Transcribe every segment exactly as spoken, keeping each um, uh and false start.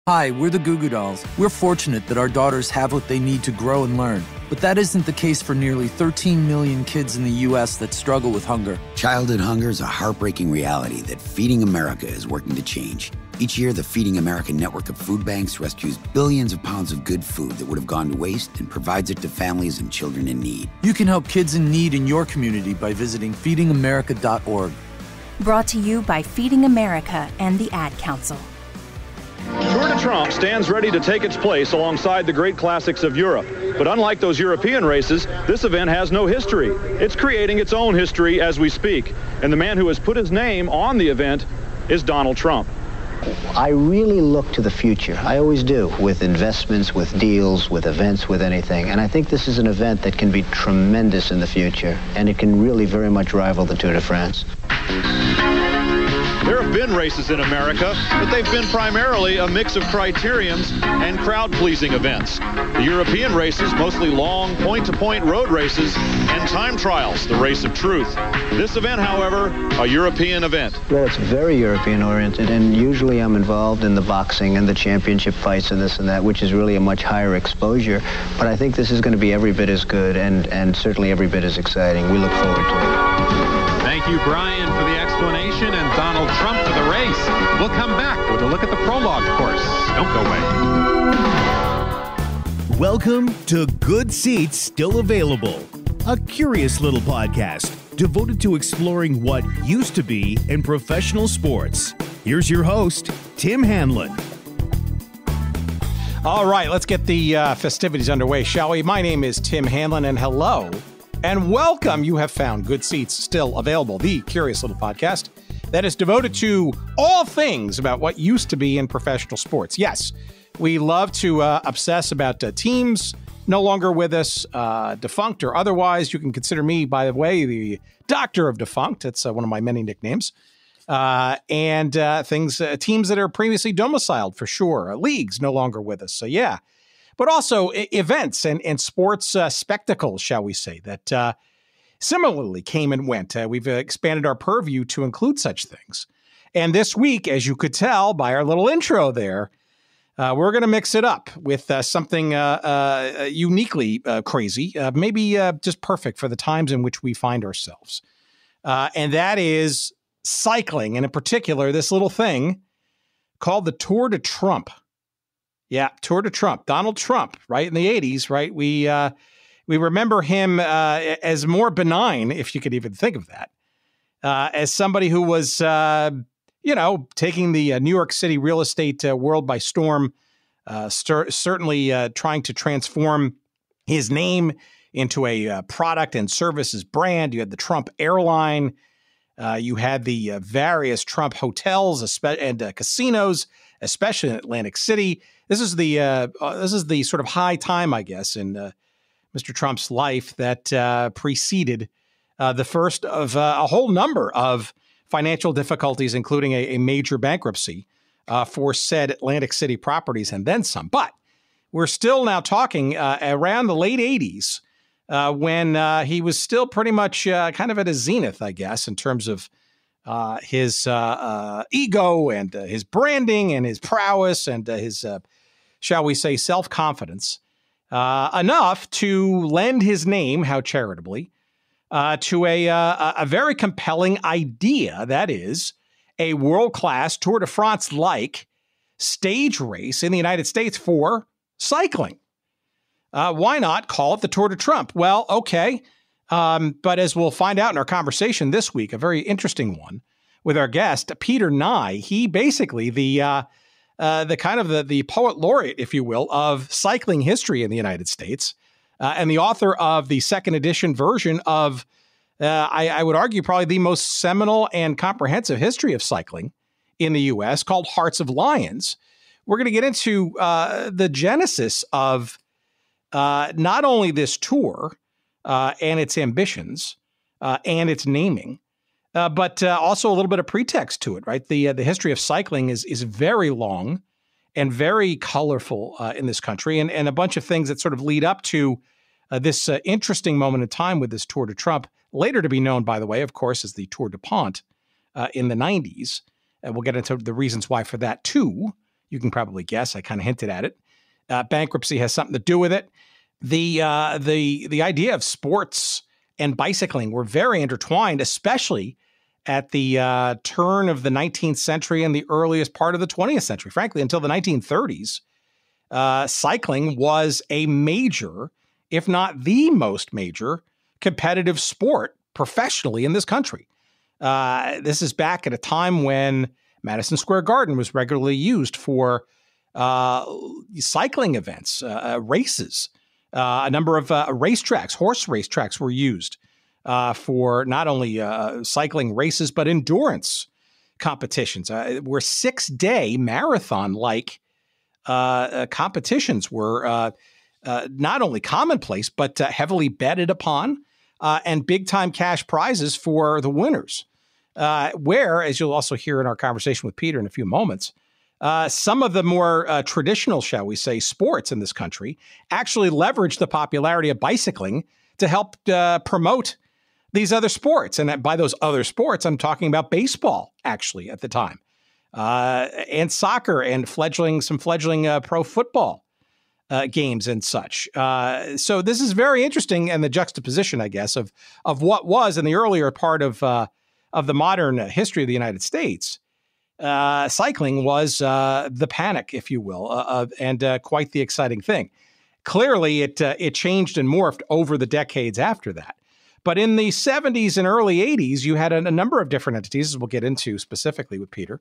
Hi, we're the Goo Goo Dolls. We're fortunate that our daughters have what they need to grow and learn. But that isn't the case for nearly thirteen million kids in the U S that struggle with hunger. Childhood hunger is a heartbreaking reality that Feeding America is working to change. Each year, the Feeding America network of food banks rescues billions of pounds of good food that would have gone to waste and provides it to families and children in need. You can help kids in need in your community by visiting feeding america dot org. Brought to you by Feeding America and the Ad Council. Tour de Trump stands ready to take its place alongside the great classics of Europe. But unlike those European races, this event has no history. It's creating its own history as we speak. And the man who has put his name on the event is Donald Trump. I really look to the future. I always do, with investments, with deals, with events, with anything. And I think this is an event that can be tremendous in the future, and it can really very much rival the Tour de France. There have been races in America, but they've been primarily a mix of criteriums and crowd-pleasing events. The European races, mostly long, point-to-point road races, and time trials, the race of truth. This event, however, a European event. Well, it's very European-oriented, and usually I'm involved in the boxing and the championship fights and this and that, which is really a much higher exposure. But I think this is going to be every bit as good and, and certainly every bit as exciting. We look forward to it. Thank you, Brian, for the explanation, and Donald Trump for the race. We'll come back with a look at the prologue course. Don't go away. Welcome to Good Seats Still Available, a curious little podcast devoted to exploring what used to be in professional sports. Here's your host, Tim Hanlon. All right, let's get the uh, festivities underway, shall we? My name is Tim Hanlon, and hello. And welcome. You have found Good Seats Still Available, the curious little podcast that is devoted to all things about what used to be in professional sports. Yes, we love to uh, obsess about uh, teams no longer with us, uh, defunct or otherwise. You can consider me, by the way, the doctor of defunct. It's uh, one of my many nicknames. Uh, and uh, things, uh, teams that are previously domiciled, for sure. Uh, leagues no longer with us. So, yeah. But also I- events and, and sports uh, spectacles, shall we say, that uh, similarly came and went. Uh, we've uh, expanded our purview to include such things. And this week, as you could tell by our little intro there, uh, we're going to mix it up with uh, something uh, uh, uniquely uh, crazy, uh, maybe uh, just perfect for the times in which we find ourselves. Uh, and that is cycling, and in particular, this little thing called the Tour de Trump. Yeah, Tour de Trump, Donald Trump, right, in the eighties, right? We uh, we remember him uh, as more benign, if you could even think of that, uh, as somebody who was, uh, you know, taking the uh, New York City real estate uh, world by storm, uh, st- certainly uh, trying to transform his name into a uh, product and services brand. You had the Trump airline. Uh, you had the uh, various Trump hotels espe- and uh, casinos, especially in Atlantic City. This is the uh, uh, this is the sort of high time, I guess, in uh, Mister Trump's life that uh, preceded uh, the first of uh, a whole number of financial difficulties, including a, a major bankruptcy uh, for said Atlantic City properties and then some. But we're still now talking uh, around the late eighties uh, when uh, he was still pretty much uh, kind of at a zenith, I guess, in terms of uh, his uh, uh, ego and uh, his branding and his prowess and uh, his, uh, shall we say, self-confidence uh, enough to lend his name, how charitably, uh, to a, uh, a very compelling idea, that is, a world-class Tour de France-like stage race in the United States for cycling. Uh, why not call it the Tour de Trump? Well, okay. Um, but as we'll find out in our conversation this week, a very interesting one with our guest, Peter Nye, he basically the uh, uh, the kind of the, the poet laureate, if you will, of cycling history in the United States, uh, and the author of the second edition version of, uh, I, I would argue, probably the most seminal and comprehensive history of cycling in the U S, called Hearts of Lions. We're going to get into uh, the genesis of uh, not only this tour, Uh, and its ambitions uh, and its naming, uh, but uh, also a little bit of pretext to it, right? The uh, the history of cycling is is very long and very colorful uh, in this country, and, and a bunch of things that sort of lead up to uh, this uh, interesting moment in time with this Tour de Trump, later to be known, by the way, of course, as the Tour de Pont uh, in the nineties. And we'll get into the reasons why for that, too. You can probably guess. I kind of hinted at it. Uh, bankruptcy has something to do with it. The uh, the the idea of sports and bicycling were very intertwined, especially at the uh, turn of the nineteenth century and the earliest part of the twentieth century. Frankly, until the nineteen thirties, uh, cycling was a major, if not the most major, competitive sport professionally in this country. Uh, this is back at a time when Madison Square Garden was regularly used for uh, cycling events, uh, races. Uh, a number of uh, racetracks, horse racetracks were used uh, for not only uh, cycling races, but endurance competitions. Uh, were six-day marathon-like uh, uh, competitions were uh, uh, not only commonplace, but uh, heavily betted upon, uh, and big-time cash prizes for the winners. Uh, where, as you'll also hear in our conversation with Peter in a few moments, Uh, some of the more uh, traditional, shall we say, sports in this country actually leveraged the popularity of bicycling to help uh, promote these other sports. And by those other sports, I'm talking about baseball, actually, at the time, uh, and soccer and fledgling, some fledgling uh, pro football uh, games and such. Uh, so this is very interesting, and the juxtaposition, I guess, of of what was in the earlier part of uh, of the modern history of the United States. Uh, cycling was uh, the panic, if you will, uh, uh, and uh, quite the exciting thing. Clearly, it uh, it changed and morphed over the decades after that. But in the seventies and early eighties, you had a, a number of different entities, as we'll get into specifically with Peter,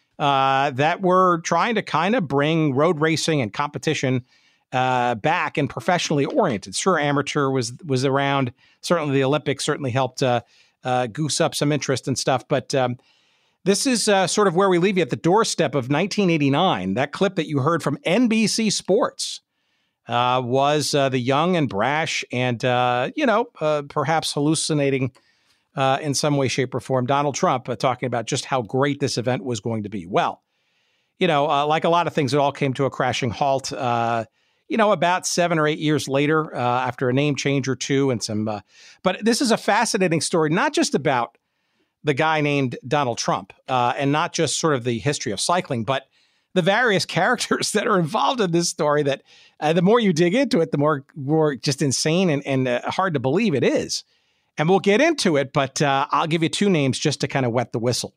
uh, that were trying to kind of bring road racing and competition uh, back and professionally oriented. Sure, amateur was was around. Certainly, the Olympics certainly helped uh, uh, goose up some interest and stuff, but um, This is uh, sort of where we leave you at the doorstep of nineteen eighty-nine. That clip that you heard from N B C Sports uh, was uh, the young and brash and, uh, you know, uh, perhaps hallucinating uh, in some way, shape, or form, Donald Trump uh, talking about just how great this event was going to be. Well, you know, uh, like a lot of things, it all came to a crashing halt, uh, you know, about seven or eight years later uh, after a name change or two and some. Uh, but this is a fascinating story, not just about the guy named Donald Trump, uh, and not just sort of the history of cycling, but the various characters that are involved in this story that uh, the more you dig into it, the more, more just insane and, and uh, hard to believe it is. And we'll get into it, but uh, I'll give you two names just to kind of wet the whistle.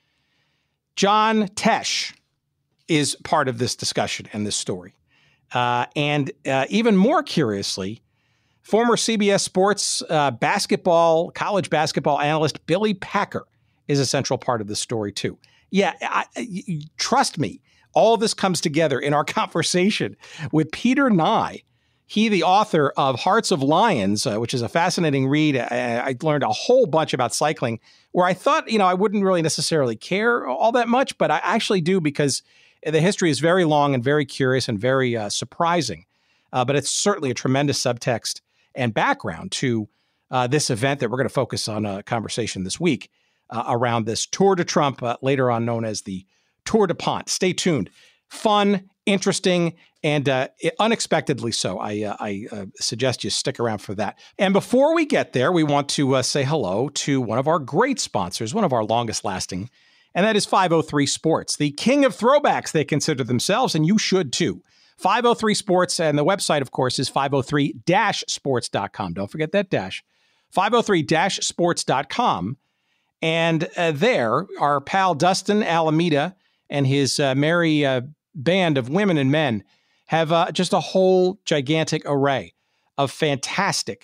John Tesh is part of this discussion and this story. Uh, and uh, even more curiously, former C B S Sports uh, basketball, college basketball analyst Billy Packer is a central part of the story too. Yeah, I, I, trust me, all this comes together in our conversation with Peter Nye. He, the author of Hearts of Lions, uh, which is a fascinating read. I, I learned a whole bunch about cycling where I thought, you know, I wouldn't really necessarily care all that much, but I actually do because the history is very long and very curious and very uh, surprising. Uh, but it's certainly a tremendous subtext and background to uh, this event that we're going to focus on a conversation this week uh, around this Tour de Trump, uh, later on known as the Tour de Pont. Stay tuned. Fun, interesting, and uh, unexpectedly so. I, uh, I uh, suggest you stick around for that. And before we get there, we want to uh, say hello to one of our great sponsors, one of our longest lasting, and that is five oh three Sports, the king of throwbacks they consider themselves, and you should too. five oh three Sports, and the website, of course, is five oh three dash sports dot com. Don't forget that dash. five oh three dash sports dot com. And uh, there, our pal Dustin Alameda and his uh, merry uh, band of women and men have uh, just a whole gigantic array of fantastic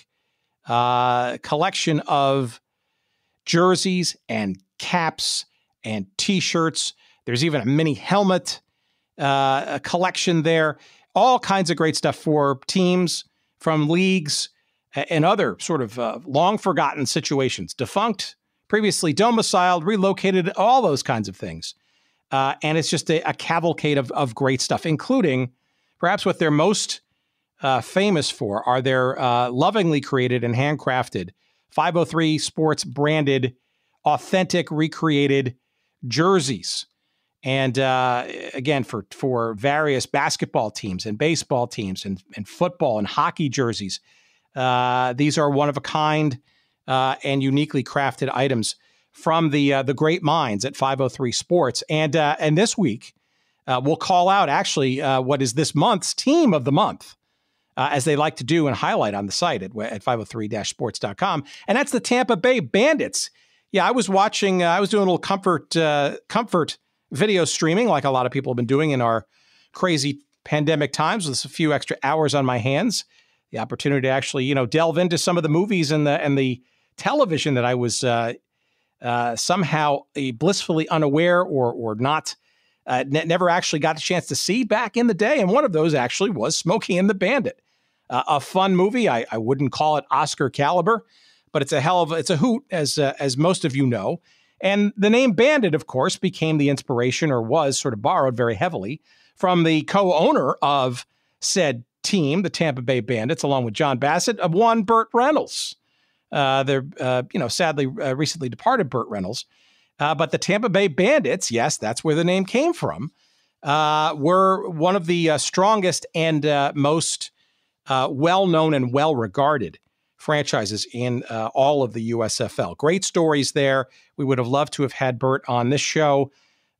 uh, collection of jerseys and caps and T-shirts. There's even a mini helmet Uh, a collection there, all kinds of great stuff for teams from leagues and other sort of uh, long forgotten situations, defunct, previously domiciled, relocated, all those kinds of things. Uh, and it's just a, a cavalcade of, of great stuff, including perhaps what they're most uh, famous for are their uh, lovingly created and handcrafted five oh three Sports branded, authentic, recreated jerseys. And uh, again, for, for various basketball teams and baseball teams and, and football and hockey jerseys, uh, these are one of a kind uh, and uniquely crafted items from the uh, the great minds at five oh three Sports. And uh, and this week, uh, we'll call out actually uh, what is this month's team of the month, uh, as they like to do and highlight on the site at, at five oh three sports dot com. And that's the Tampa Bay Bandits. Yeah, I was watching, uh, I was doing a little comfort, uh, comfort video streaming like a lot of people have been doing in our crazy pandemic times with a few extra hours on my hands. The opportunity to actually, you know, delve into some of the movies and the and the television that I was uh, uh, somehow uh, blissfully unaware or or not, uh, ne- never actually got a chance to see back in the day. And one of those actually was Smokey and the Bandit, uh, a fun movie. I, I wouldn't call it Oscar caliber, but it's a hell of a, it's a hoot, as uh, as most of you know. And the name Bandit, of course, became the inspiration, or was sort of borrowed very heavily from the co-owner of said team, the Tampa Bay Bandits, along with John Bassett, of one Burt Reynolds. Uh, they're, uh, you know, sadly uh, recently departed Burt Reynolds. Uh, but the Tampa Bay Bandits, yes, that's where the name came from, uh, were one of the uh, strongest and uh, most uh, well-known and well-regarded franchises in uh, all of the U S F L. Great stories there. We would have loved to have had Burt on this show.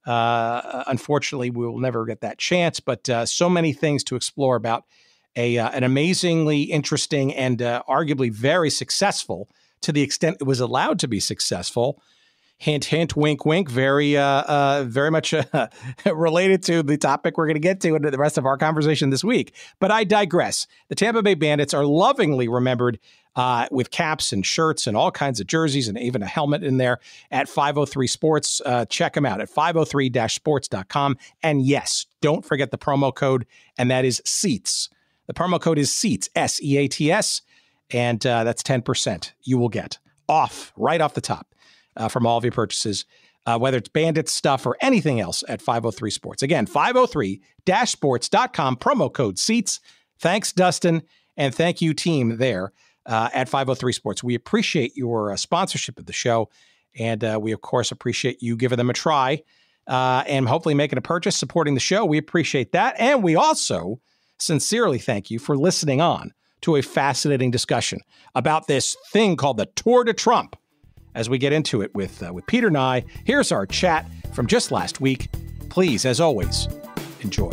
Uh, unfortunately, we will never get that chance, but uh, so many things to explore about a uh, an amazingly interesting and uh, arguably very successful, to the extent it was allowed to be successful. Hint, hint, wink, wink. Very, uh, uh, very much uh, related to the topic we're going to get to in the rest of our conversation this week. But I digress. The Tampa Bay Bandits are lovingly remembered uh, with caps and shirts and all kinds of jerseys and even a helmet in there at five oh three Sports. Uh, check them out at five oh three sports dot com. And yes, don't forget the promo code, and that is SEATS. The promo code is SEATS, S E A T S, and uh, that's ten percent you will get off right off the top. Uh, from all of your purchases, uh, whether it's Bandit stuff or anything else at five oh three Sports. Again, five oh three sports dot com, promo code SEATS. Thanks, Dustin, and thank you, team, there uh, at five oh three Sports. We appreciate your uh, sponsorship of the show, and uh, we, of course, appreciate you giving them a try uh, and hopefully making a purchase, supporting the show. We appreciate that, and we also sincerely thank you for listening on to a fascinating discussion about this thing called the Tour de Trump. As we get into it with uh, with Peter Nye, here's our chat from just last week. Please, as always, enjoy.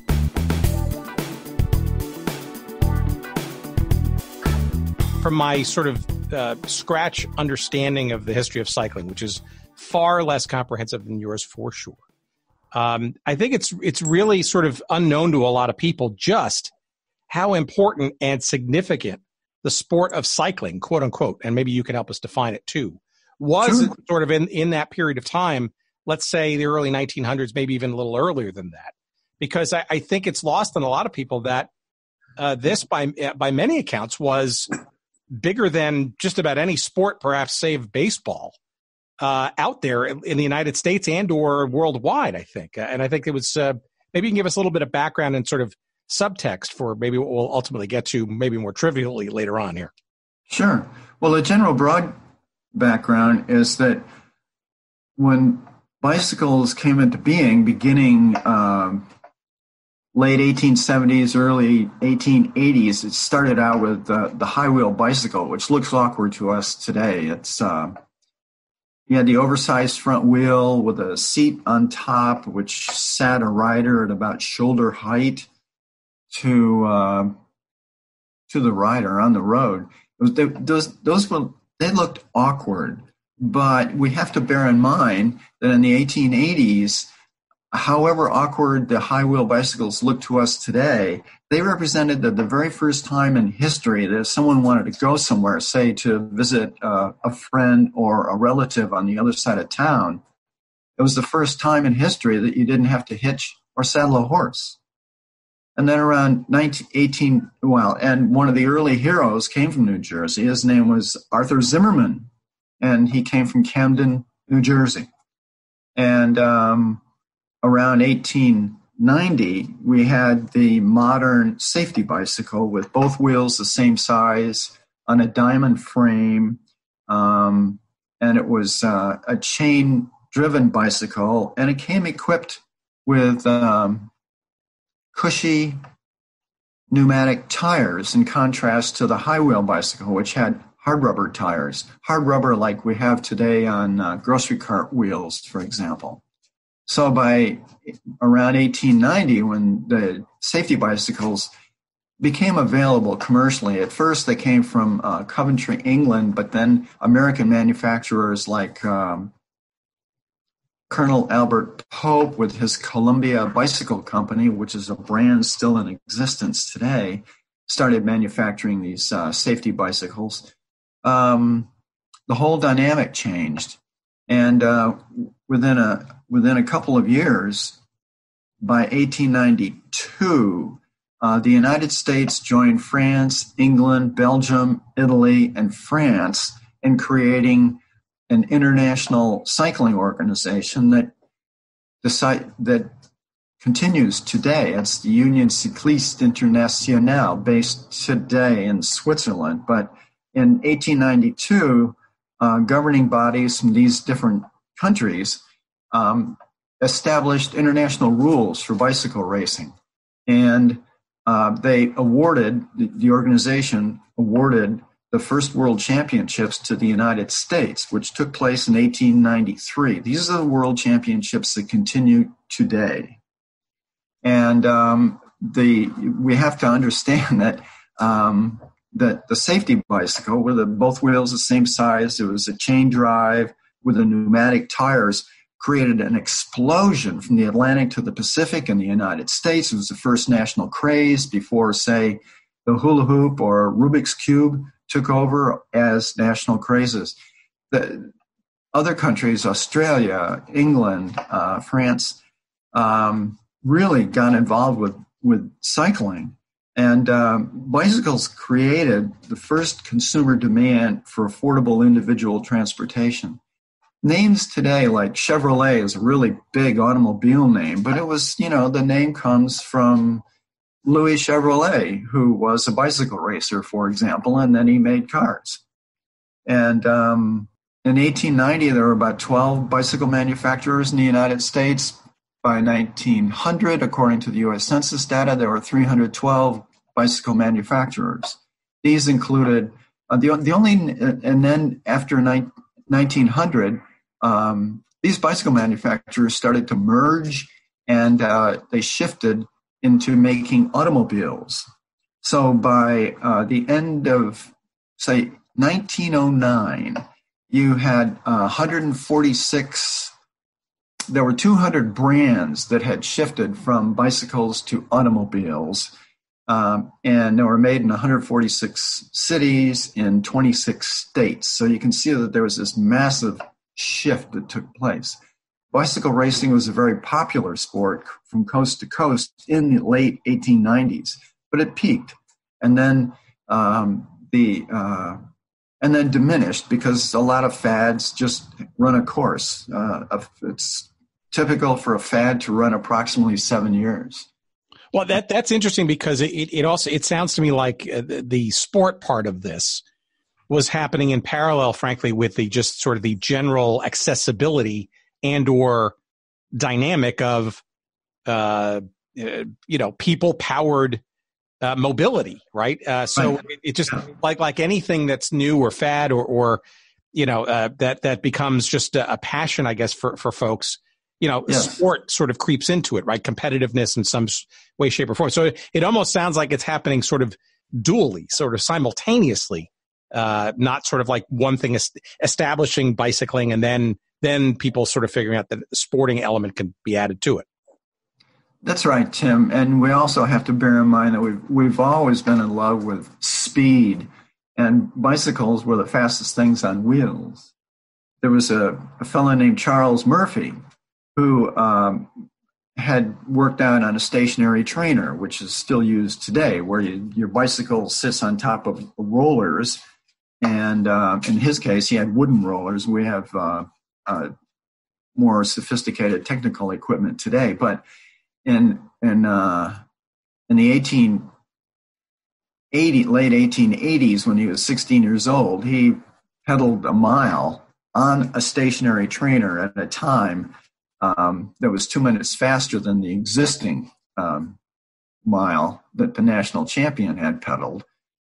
From my sort of uh, scratch understanding of the history of cycling, which is far less comprehensive than yours for sure, um, I think it's it's really sort of unknown to a lot of people just how important and significant the sport of cycling, quote unquote, and maybe you can help us define it too, was sure. Sort of in, in that period of time, let's say the early nineteen hundreds, maybe even a little earlier than that, because I, I think it's lost on a lot of people that uh, this, by by many accounts, was bigger than just about any sport, perhaps save baseball, uh, out there in, in the United States and or worldwide, I think. And I think it was, uh, maybe you can give us a little bit of background and sort of subtext for maybe what we'll ultimately get to maybe more trivially later on here. Sure. Well, the general broad background is that when bicycles came into being, beginning um, late eighteen seventies, early eighteen eighties, it started out with uh, the high wheel bicycle, which looks awkward to us today. It's uh, you had the oversized front wheel with a seat on top, which sat a rider at about shoulder height to uh, to the rider on the road. It was, they, those those were, they looked awkward, but we have to bear in mind that in the eighteen eighties, however awkward the high wheel bicycles look to us today, they represented the, the very first time in history that if someone wanted to go somewhere, say to visit uh, a friend or a relative on the other side of town, it was the first time in history that you didn't have to hitch or saddle a horse. And then around nineteen eighteen, well, and one of the early heroes came from New Jersey. His name was Arthur Zimmerman, and he came from Camden, New Jersey. And um, around eighteen ninety, we had the modern safety bicycle with both wheels the same size on a diamond frame. Um, and it was uh, a chain-driven bicycle, and it came equipped with um, cushy pneumatic tires in contrast to the high wheel bicycle, which had hard rubber tires, hard rubber like we have today on uh, grocery cart wheels, for example. So by around eighteen ninety, when the safety bicycles became available commercially, at first they came from uh, Coventry, England, but then American manufacturers like um, Colonel Albert Pope with his Columbia Bicycle Company, which is a brand still in existence today, started manufacturing these uh, safety bicycles. Um, the whole dynamic changed. And uh, within a within a couple of years, by eighteen ninety-two, uh, the United States joined France, England, Belgium, Italy, and France in creating an international cycling organization that decide, that continues today. It's the Union Cycliste Internationale, based today in Switzerland. But in eighteen ninety-two, uh, governing bodies from these different countries um, established international rules for bicycle racing. And uh, they awarded, the, the organization awarded the first world championships to the United States, which took place in eighteen ninety-three. These are the world championships that continue today. And um, the we have to understand that um, that the safety bicycle, with the, both wheels the same size, it was a chain drive with the pneumatic tires, created an explosion from the Atlantic to the Pacific in the United States. It was the first national craze before, say, the hula hoop or Rubik's Cube took over as national crazes. The other countries, Australia, England, uh, France, um, really got involved with, with cycling. And um, bicycles created the first consumer demand for affordable individual transportation. Names today like Chevrolet is a really big automobile name, but it was, you know, the name comes from Louis Chevrolet, who was a bicycle racer, for example, and then he made cars. And um, in eighteen ninety, there were about twelve bicycle manufacturers in the United States. By nineteen hundred, according to the U S Census data, there were three hundred twelve bicycle manufacturers. These included uh, the the only, and then after nineteen hundred, um, these bicycle manufacturers started to merge, and uh, they shifted into making automobiles. So by uh, the end of, say, nineteen oh nine, you had uh, one hundred forty-six. There were two hundred brands that had shifted from bicycles to automobiles, um, and they were made in one hundred forty-six cities in twenty-six states. So you can see that there was this massive shift that took place. Bicycle racing was a very popular sport from coast to coast in the late eighteen nineties, but it peaked, and then um, the uh, and then diminished because a lot of fads just run a course. Uh, of, it's typical for a fad to run approximately seven years. Well, that that's interesting because it, it also it sounds to me like the, the sport part of this was happening in parallel, frankly, with the just sort of the general accessibility and or dynamic of, uh, you know, people powered uh, mobility, right? Uh, so right. It, it just like like anything that's new or fad or or you know uh, that that becomes just a, a passion, I guess, for for folks. You know, yes. Sport sort of creeps into it, right? Competitiveness in some way, shape, or form. So it, it almost sounds like it's happening sort of dually, sort of simultaneously, uh, not sort of like one thing is establishing bicycling and then then people sort of figuring out that the sporting element can be added to it. That's right, Tim. And we also have to bear in mind that we've, we've always been in love with speed, and bicycles were the fastest things on wheels. There was a, a fellow named Charles Murphy who um, had worked out on a stationary trainer, which is still used today, where you, your bicycle sits on top of rollers. And uh, in his case, he had wooden rollers. We have uh, uh, more sophisticated technical equipment today. But in in uh, in the eighteen eighty, late eighteen eighties, when he was sixteen years old, he pedaled a mile on a stationary trainer at a time Um, that was two minutes faster than the existing um, mile that the national champion had pedaled.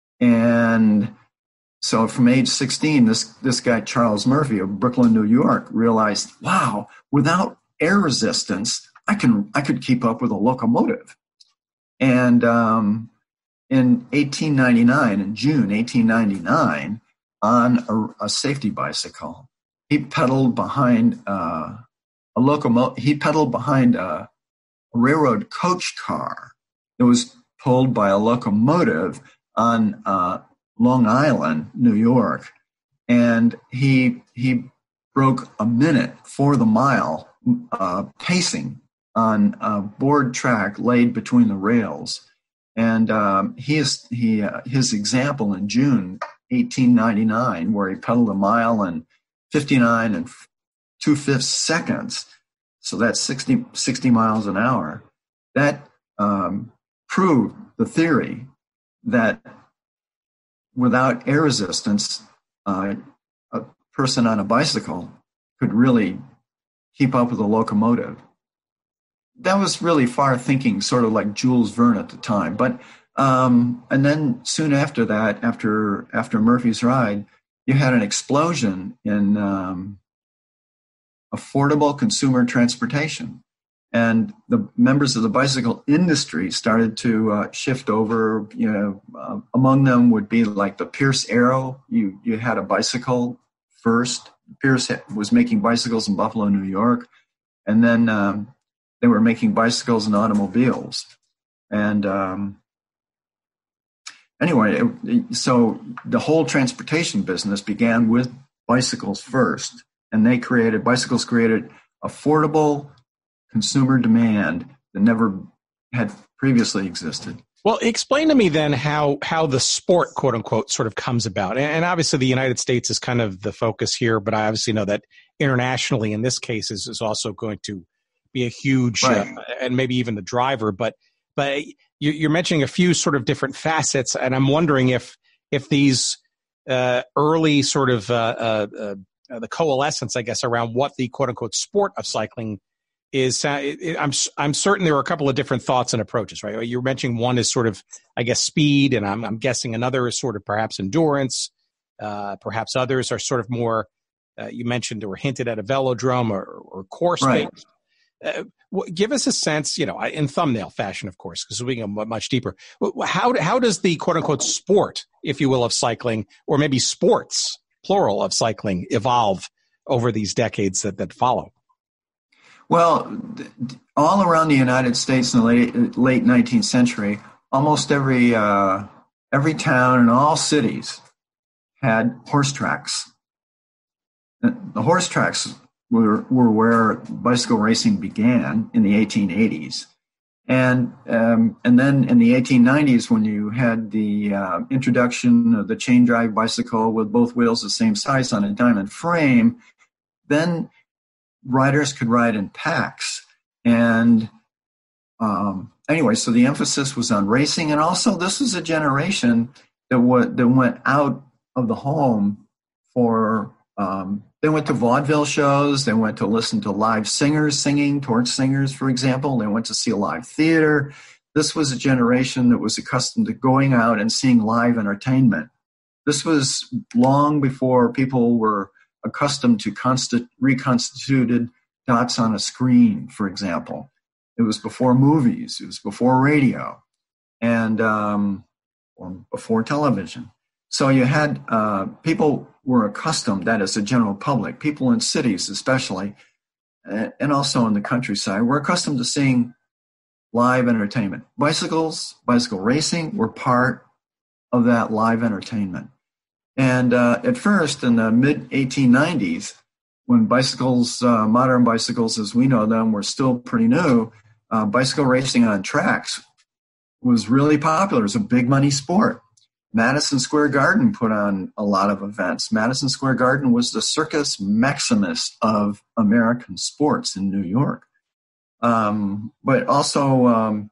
And so from age sixteen, this, this guy, Charles Murphy of Brooklyn, New York, realized, wow, without air resistance, I can I could keep up with a locomotive. And um, in eighteen ninety-nine, in June eighteen ninety-nine, on a, a safety bicycle, he pedaled behind uh, a locomotive. He pedaled behind a, a railroad coach car that was pulled by a locomotive on uh, Long Island, New York, and he he broke a minute for the mile uh, pacing on a board track laid between the rails. And um, he is, he uh, his example in June eighteen ninety-nine, where he pedaled a mile in fifty-nine and two-fifths seconds, so that's sixty, sixty miles an hour, that um, proved the theory that without air resistance, uh, a person on a bicycle could really keep up with a locomotive. That was really far thinking, sort of like Jules Verne at the time. But um, and then soon after that, after after Murphy's Ride, you had an explosion in um, affordable consumer transportation, and the members of the bicycle industry started to uh, shift over. You know, uh, among them would be like the Pierce Arrow. You you had a bicycle first. Pierce was making bicycles in Buffalo, New York, and then um, they were making bicycles and automobiles. And um, anyway, it, so the whole transportation business began with bicycles first, and they created bicycles created affordable consumer demand that never had previously existed. Well, explain to me then how how the sport, quote unquote, sort of comes about. And obviously the United States is kind of the focus here, but I obviously know that internationally in this case is, is also going to be a huge, right. uh, and maybe even the driver. But but you, you're mentioning a few sort of different facets, and I'm wondering if if these uh, early sort of uh, uh, uh, the coalescence, I guess, around what the quote unquote sport of cycling is, uh, it, I'm I'm certain there are a couple of different thoughts and approaches, right? You're mentioning one is sort of, I guess, speed, and I'm, I'm guessing another is sort of perhaps endurance. Uh, perhaps others are sort of more, uh, you mentioned or hinted at a velodrome or, or course right. based. Uh, give us a sense, you know, in thumbnail fashion, of course, because we can go much deeper. How how does the quote unquote sport, if you will, of cycling, or maybe sports, plural, of cycling, evolve over these decades that, that follow? Well, all around the United States in the late, late nineteenth century, almost every uh, every town and all cities had horse tracks. The horse tracks were, were where bicycle racing began in the eighteen eighties. And um, and then in the eighteen nineties, when you had the uh, introduction of the chain drive bicycle with both wheels the same size on a diamond frame, then riders could ride in packs. And um, anyway, so the emphasis was on racing. And also this is a generation that, w- that went out of the home for, um, they went to vaudeville shows. They went to listen to live singers singing, torch singers, for example. They went to see a live theater. This was a generation that was accustomed to going out and seeing live entertainment. This was long before people were accustomed to constant, reconstituted dots on a screen, for example. It was before movies. It was before radio, and um, or before television. So you had uh, people were accustomed, that is the general public, people in cities especially, and also in the countryside, were accustomed to seeing live entertainment. Bicycles, bicycle racing were part of that live entertainment. And uh, at first, in the mid eighteen nineties, when bicycles, uh, modern bicycles as we know them, were still pretty new, uh, bicycle racing on tracks was really popular. It was a big money sport. Madison Square Garden put on a lot of events. Madison Square Garden was the Circus Maximus of American sports in New York. Um, but also, um,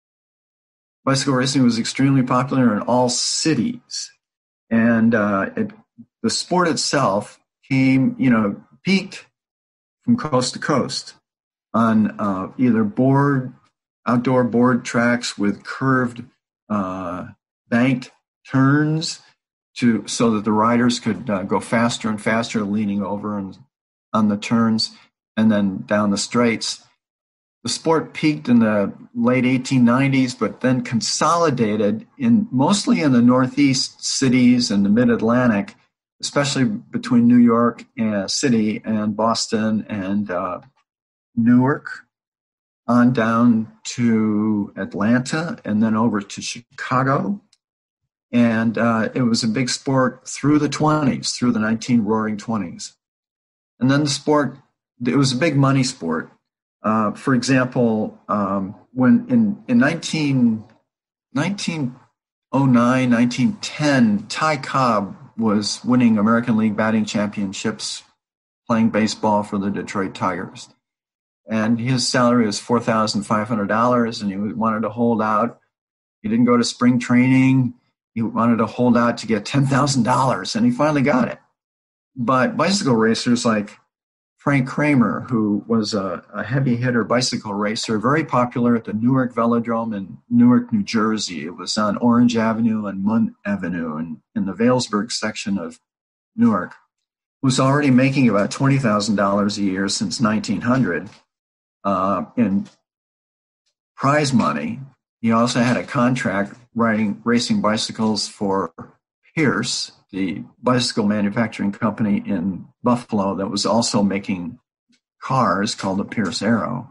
bicycle racing was extremely popular in all cities. And uh, it, the sport itself came, you know, peaked from coast to coast on uh, either board, outdoor board tracks with curved, uh, banked turns to so that the riders could uh, go faster and faster, leaning over and on the turns. and then down the straights. The sport peaked in the late eighteen nineties, but then consolidated in mostly in the Northeast cities and the Mid-Atlantic, especially between New York uh, City and Boston and uh, Newark, on down to Atlanta, and then over to Chicago. And uh, it was a big sport through the twenties, through the nineteen roaring twenties. And then the sport, it was a big money sport. Uh, for example, um, when in, in nineteen, nineteen oh nine, nineteen ten, Ty Cobb was winning American League batting championships playing baseball for the Detroit Tigers. And his salary was four thousand five hundred dollars, and he wanted to hold out. He didn't go to spring training. He wanted to hold out to get ten thousand dollars, and he finally got it. But bicycle racers like Frank Kramer, who was a, a heavy hitter bicycle racer, very popular at the Newark Velodrome in Newark, New Jersey. It was on Orange Avenue and Munn Avenue in, in the Vailsburg section of Newark, was already making about twenty thousand dollars a year since nineteen hundred uh, in prize money. He also had a contract riding racing bicycles for Pierce, the bicycle manufacturing company in Buffalo that was also making cars called the Pierce Arrow.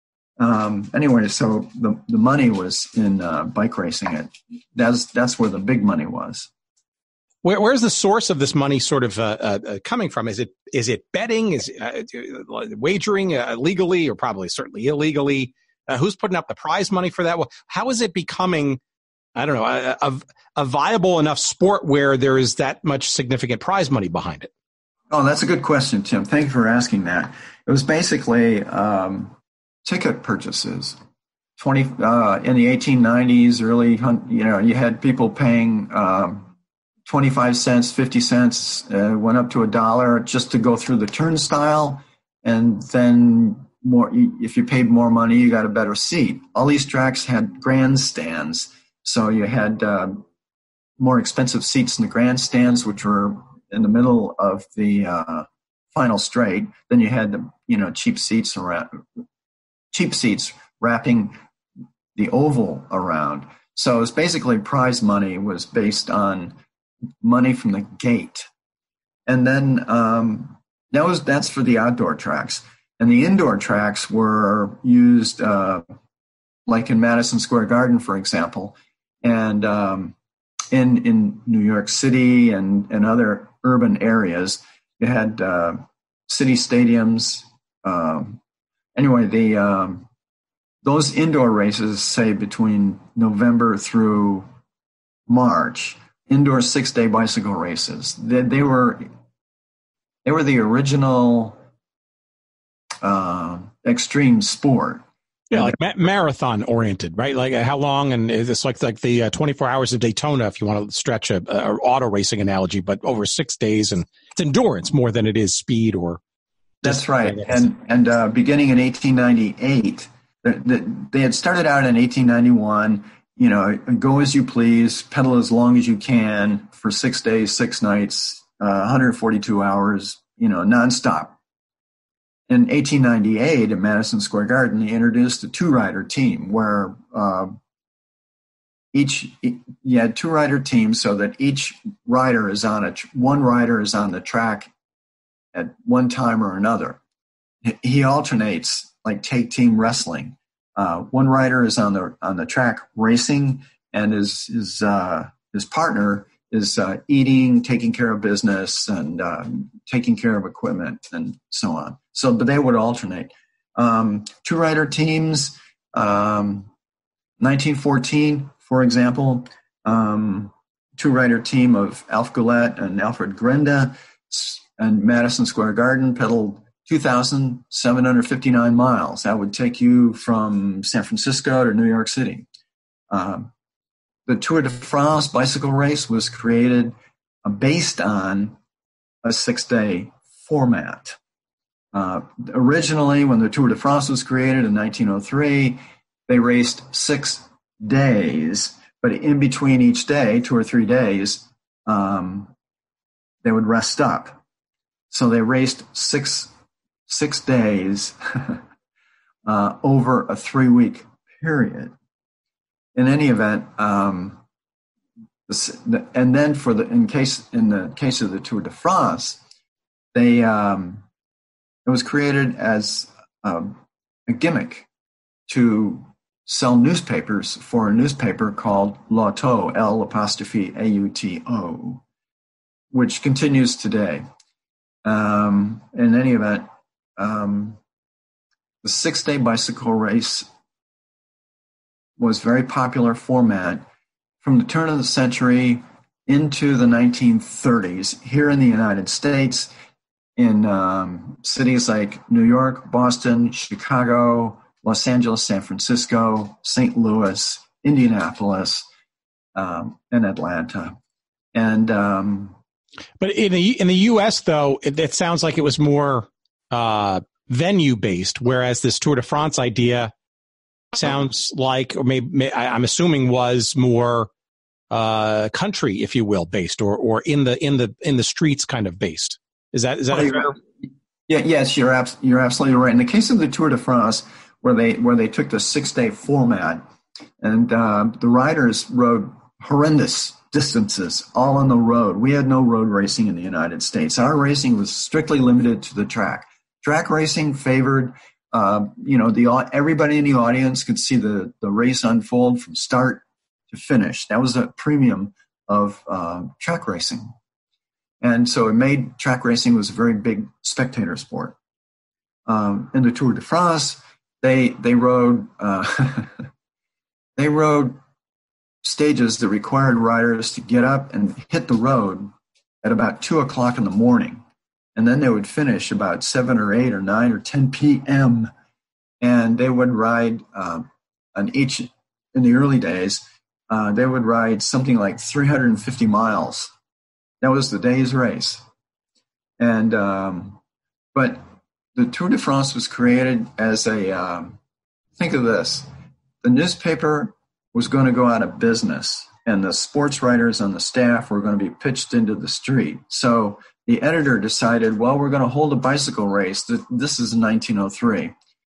Um, anyway, so the, the money was in uh, bike racing. It that's that's where the big money was. Where, where's the source of this money sort of uh, uh, coming from? Is it is it betting? Is it, uh, wagering uh, legally or probably certainly illegally? Uh, who's putting up the prize money for that? Well, how is it becoming, I don't know, a, a, a viable enough sport where there is that much significant prize money behind it? Oh, that's a good question, Tim. Thank you for asking that. It was basically um, ticket purchases. Twenty uh, in the eighteen nineties, early, you know, you had people paying um, twenty-five cents, fifty cents, uh, went up to a dollar just to go through the turnstile, and then more. If you paid more money, you got a better seat. All these tracks had grandstands, so you had uh, more expensive seats in the grandstands, which were in the middle of the uh, final straight. Then you had the, you know, cheap seats around, cheap seats wrapping the oval around. So it was basically prize money was based on money from the gate. And then um, that was that's for the outdoor tracks. And the indoor tracks were used uh, like in Madison Square Garden, for example, and um, in in New York City and, and other urban areas. You had uh, city stadiums. Um, anyway, the um, those indoor races, say between November through March, indoor six-day bicycle races. They, they were they were the original uh, extreme sport. Yeah, like ma- marathon oriented, right? Like how long? And it's like like the uh, twenty-four hours of Daytona, if you want to stretch a, a auto racing analogy, but over six days, and it's endurance more than it is speed or. That's right. And and uh, beginning in eighteen ninety-eight, the, the, they had started out in eighteen ninety-one. You know, go as you please, pedal as long as you can for six days, six nights, uh, one hundred forty-two hours. You know, nonstop. In eighteen ninety-eight, at Madison Square Garden, they introduced a two-rider team where uh, each you had two-rider teams, so that each rider is on a one rider is on the track at one time or another. He alternates like take team wrestling. Uh, one rider is on the on the track racing, and his his uh, his partner is uh, eating, taking care of business, and uh, taking care of equipment, and so on. So, but they would alternate. Um, two-rider teams, um, nineteen fourteen, for example, um, two-rider team of Alf Goulet and Alfred Grinda and Madison Square Garden pedaled two thousand seven hundred fifty-nine miles. That would take you from San Francisco to New York City. Um, the Tour de France bicycle race was created uh, based on a six-day format. Uh, originally, when the Tour de France was created in nineteen oh three, they raced six days, but in between each day, two or three days, um, they would rest up. So they raced six six days uh, over a three-week period. In any event, um, the, and then for the in case in the case of the Tour de France, they um, it was created as a, a gimmick to sell newspapers for a newspaper called L'Auto, L apostrophe A U T O, which continues today. Um, in any event, um, the six-day bicycle race was a very popular format from the turn of the century into the nineteen thirties here in the United States, in um, cities like New York, Boston, Chicago, Los Angeles, San Francisco, Saint Louis, Indianapolis, um, and Atlanta. And um, but in the in the U S though, it, it sounds like it was more uh, venue based, whereas this Tour de France idea sounds like, or maybe, may, I'm assuming, was more uh, country, if you will, based, or or in the in the in the streets kind of based. Is that is that? Oh, a fair? Yeah, yes, you're abs- you're absolutely right. In the case of the Tour de France, where they where they took the six-day format, and uh, the riders rode horrendous distances all on the road. We had no road racing in the United States. Our racing was strictly limited to the track. Track racing favored, uh, you know, the everybody in the audience could see the the race unfold from start to finish. That was a premium of uh, track racing, and so it made track racing was a very big spectator sport. Um, in the Tour de France, They they rode uh, they rode stages that required riders to get up and hit the road at about two o'clock in the morning, and then they would finish about seven or eight or nine or ten p.m. and they would ride uh, on each in the early days. Uh, they would ride something like three hundred fifty miles. That was the day's race, and um, but. The Tour de France was created as a, um, think of this, the newspaper was going to go out of business and the sports writers on the staff were going to be pitched into the street. So the editor decided, well, we're going to hold a bicycle race. This is in nineteen oh three.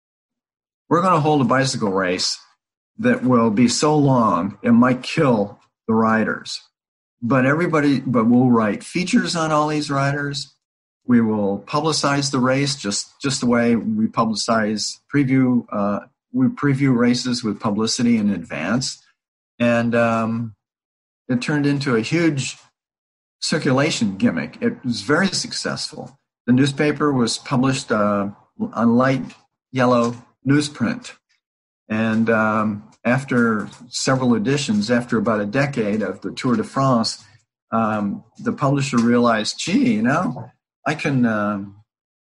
We're going to hold a bicycle race that will be so long it might kill the riders. But everybody, but we'll write features on all these riders. We will publicize the race just, just the way we publicize preview. Uh, we preview races with publicity in advance, and um, it turned into a huge circulation gimmick. It was very successful. The newspaper was published uh, on light yellow newsprint, and um, after several editions, after about a decade of the Tour de France, um, the publisher realized, gee, you know. I can um,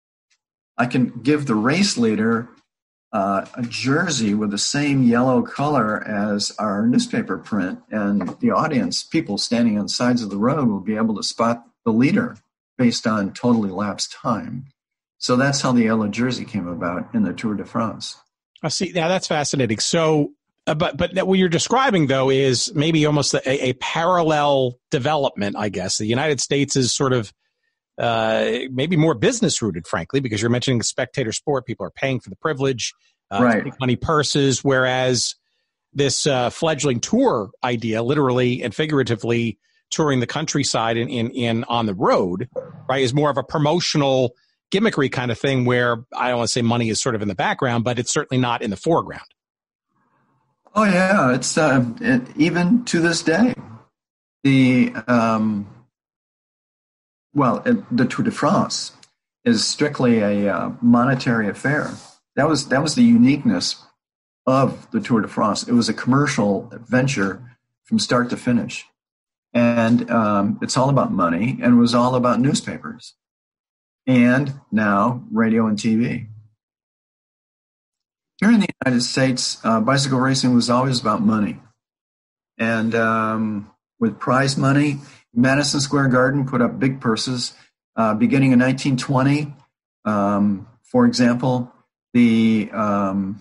I can give the race leader uh, a jersey with the same yellow color as our newspaper print, and the audience, people standing on sides of the road, will be able to spot the leader based on total elapsed time. So that's how the yellow jersey came about in the Tour de France. I see. Now that's fascinating. So, uh, but but what you're describing though is maybe almost a, a parallel development, I guess. The United States is sort of Uh, maybe more business rooted, frankly, because you're mentioning the spectator sport. People are paying for the privilege, uh, right. big money purses, whereas this uh, fledgling tour idea, literally and figuratively touring the countryside in, in, in on the road, right, is more of a promotional gimmickry kind of thing where I don't want to say money is sort of in the background, but it's certainly not in the foreground. Oh, yeah. It's uh, it, even to this day, the um, Well, the Tour de France is strictly a uh, monetary affair. That was that was the uniqueness of the Tour de France. It was a commercial venture from start to finish, and um, it's all about money, and it was all about newspapers, and now radio and T V. Here in the United States, uh, bicycle racing was always about money, and um, with prize money. Madison Square Garden put up big purses uh, beginning in nineteen twenty. Um, for example, the um,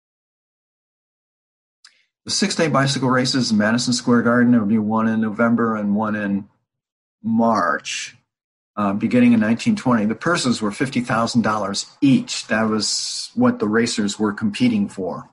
the six-day bicycle races in Madison Square Garden, there would be one in November and one in March. uh, beginning in nineteen twenty. The purses were fifty thousand dollars each. That was what the racers were competing for,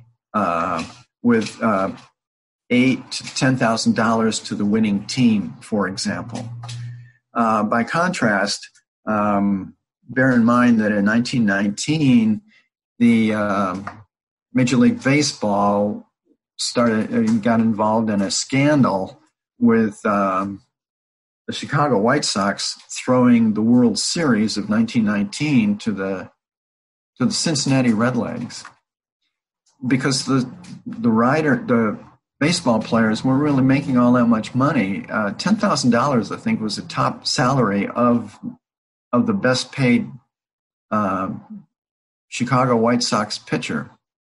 uh, with uh, eight to ten thousand dollars to the winning team, for example. Uh, by contrast, um, bear in mind that in nineteen nineteen, the uh, Major League Baseball started uh, got involved in a scandal with um, the Chicago White Sox throwing the World Series of nineteen nineteen to the to the Cincinnati Redlegs, because the the rider the baseball players weren't really making all that much money. Uh, ten thousand dollars, I think, was the top salary of of the best paid uh, Chicago White Sox pitcher.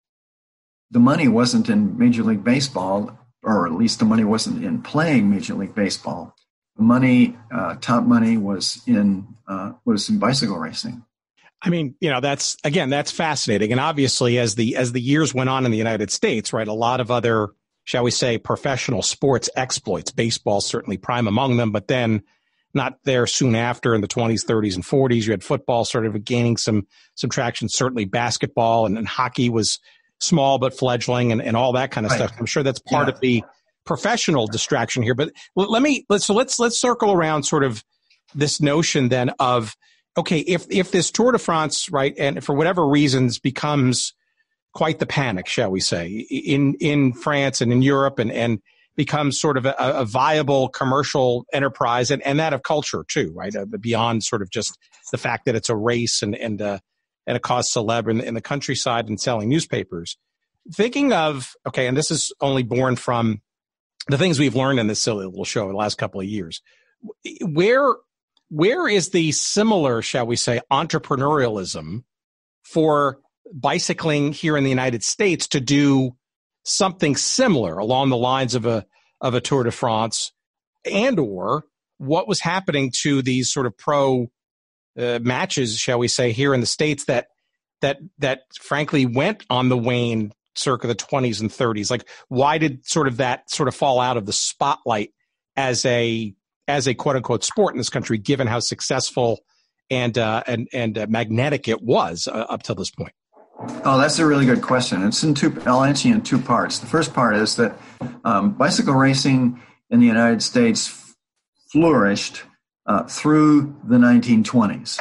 The money wasn't in Major League Baseball, or at least the money wasn't in playing Major League Baseball. The money, uh, top money, was in uh, was in bicycle racing. I mean, you know, that's again, that's fascinating, and obviously, as the as the years went on in the United States, right, a lot of other, shall we say, professional sports exploits, baseball certainly prime among them, but then not there soon after in the twenties, thirties, and forties. You had football sort of gaining some some traction. Certainly, basketball and, and hockey was small but fledgling, and, and all that kind of right. stuff. I'm sure that's part yeah. of the professional distraction here. But let me let's so let's let's circle around sort of this notion then of, okay, if if this Tour de France, right, and for whatever reasons becomes quite the panic, shall we say, in in France and in Europe, and and becomes sort of a, a viable commercial enterprise, and, and that of culture too, right, uh, beyond sort of just the fact that it's a race and and uh, and a cause célèbre in, in the countryside and selling newspapers. Thinking of, okay, and this is only born from the things we've learned in this silly little show the last couple of years. Where where is the similar, shall we say, entrepreneurialism for bicycling here in the United States to do something similar along the lines of a of a Tour de France, and or what was happening to these sort of pro uh, matches, shall we say, here in the States that that that frankly went on the wane circa the twenties and thirties? Like, why did sort of that sort of fall out of the spotlight as a as a quote unquote sport in this country, given how successful and uh, and and uh, magnetic it was uh, up till this point? Oh, that's a really good question. It's in two. I'll answer you in two parts. The first part is that um, bicycle racing in the United States f- flourished uh, through the nineteen twenties,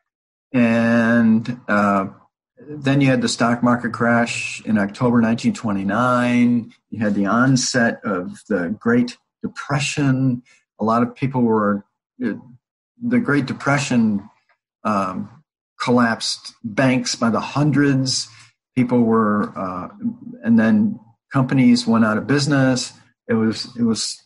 and uh, then you had the stock market crash in October nineteen twenty-nine. You had the onset of the Great Depression. A lot of people were the Great Depression. Um, collapsed banks by the hundreds. People were, uh, and then companies went out of business. It was, it was,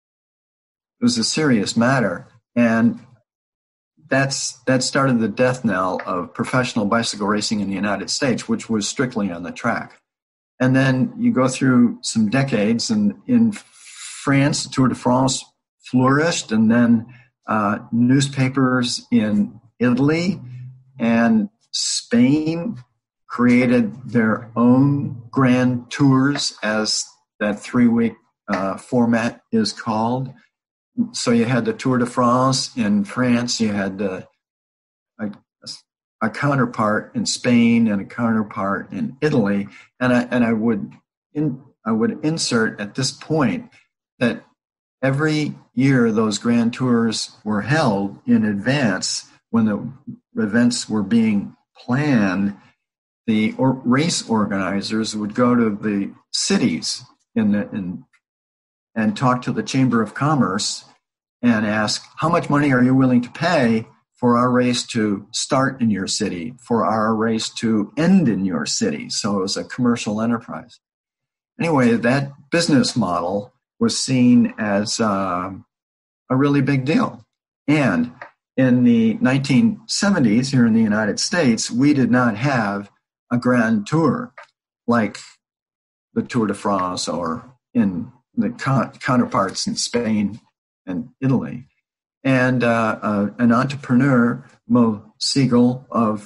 it was a serious matter, and that's that started the death knell of professional bicycle racing in the United States, which was strictly on the track. And then you go through some decades, and in France, Tour de France flourished, and then uh, newspapers in Italy and Spain created their own grand tours, as that three-week uh, format is called. So you had the Tour de France in France, you had uh, a, a counterpart in Spain and a counterpart in Italy, and I and I would in, I would insert at this point that every year those grand tours were held in advance. When the events were being planned, the or race organizers would go to the cities in the, in, and talk to the Chamber of Commerce and ask, how much money are you willing to pay for our race to start in your city, for our race to end in your city? So it was a commercial enterprise. Anyway, that business model was seen as uh, a really big deal. And in the nineteen seventies, here in the United States, we did not have a grand tour like the Tour de France or in the con- counterparts in Spain and Italy. And uh, uh, an entrepreneur, Mo Siegel of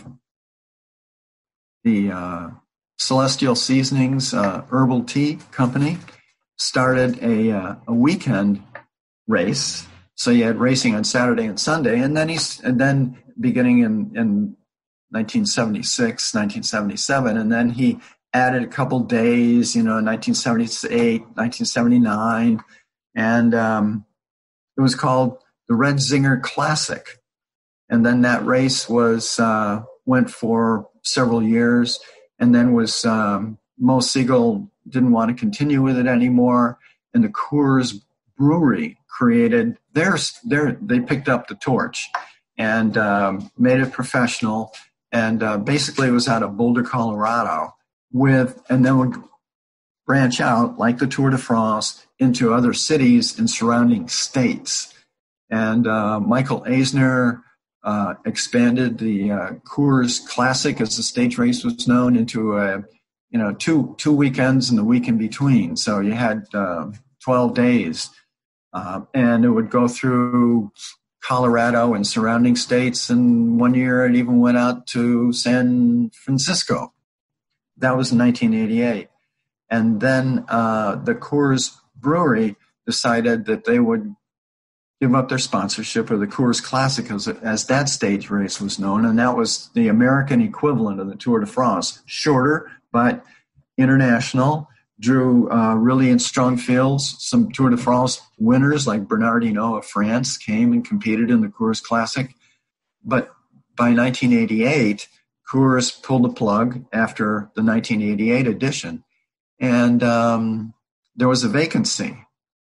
the uh, Celestial Seasonings uh, Herbal Tea Company, started a, uh, a weekend race So you had racing on Saturday and Sunday, and then he's and then beginning in, in nineteen seventy-six, nineteen seventy-seven, and then he added a couple days, you know, nineteen seventy-eight, nineteen seventy-nine, and um, it was called the Red Zinger Classic. And then that race was uh, went for several years, and then was um, Mo Siegel didn't want to continue with it anymore, and the Coors Brewery created their their they picked up the torch and um, made it professional, and uh, basically it was out of Boulder, Colorado, with and then would branch out like the Tour de France into other cities and surrounding states. And uh, Michael Eisner uh, expanded the uh, Coors Classic, as the stage race was known, into a you know two two weekends and the week in between. So you had uh, twelve days. Uh, and it would go through Colorado and surrounding states. And one year it even went out to San Francisco. That was in nineteen eighty-eight. And then uh, the Coors Brewery decided that they would give up their sponsorship of the Coors Classic, as, as that stage race was known. And that was the American equivalent of the Tour de France. Shorter, but international. Drew uh, really in strong fields. Some Tour de France winners like Bernard Hinault of France came and competed in the Coors Classic. But by nineteen eighty-eight, Coors pulled the plug after the nineteen eighty-eight edition, and um, there was a vacancy.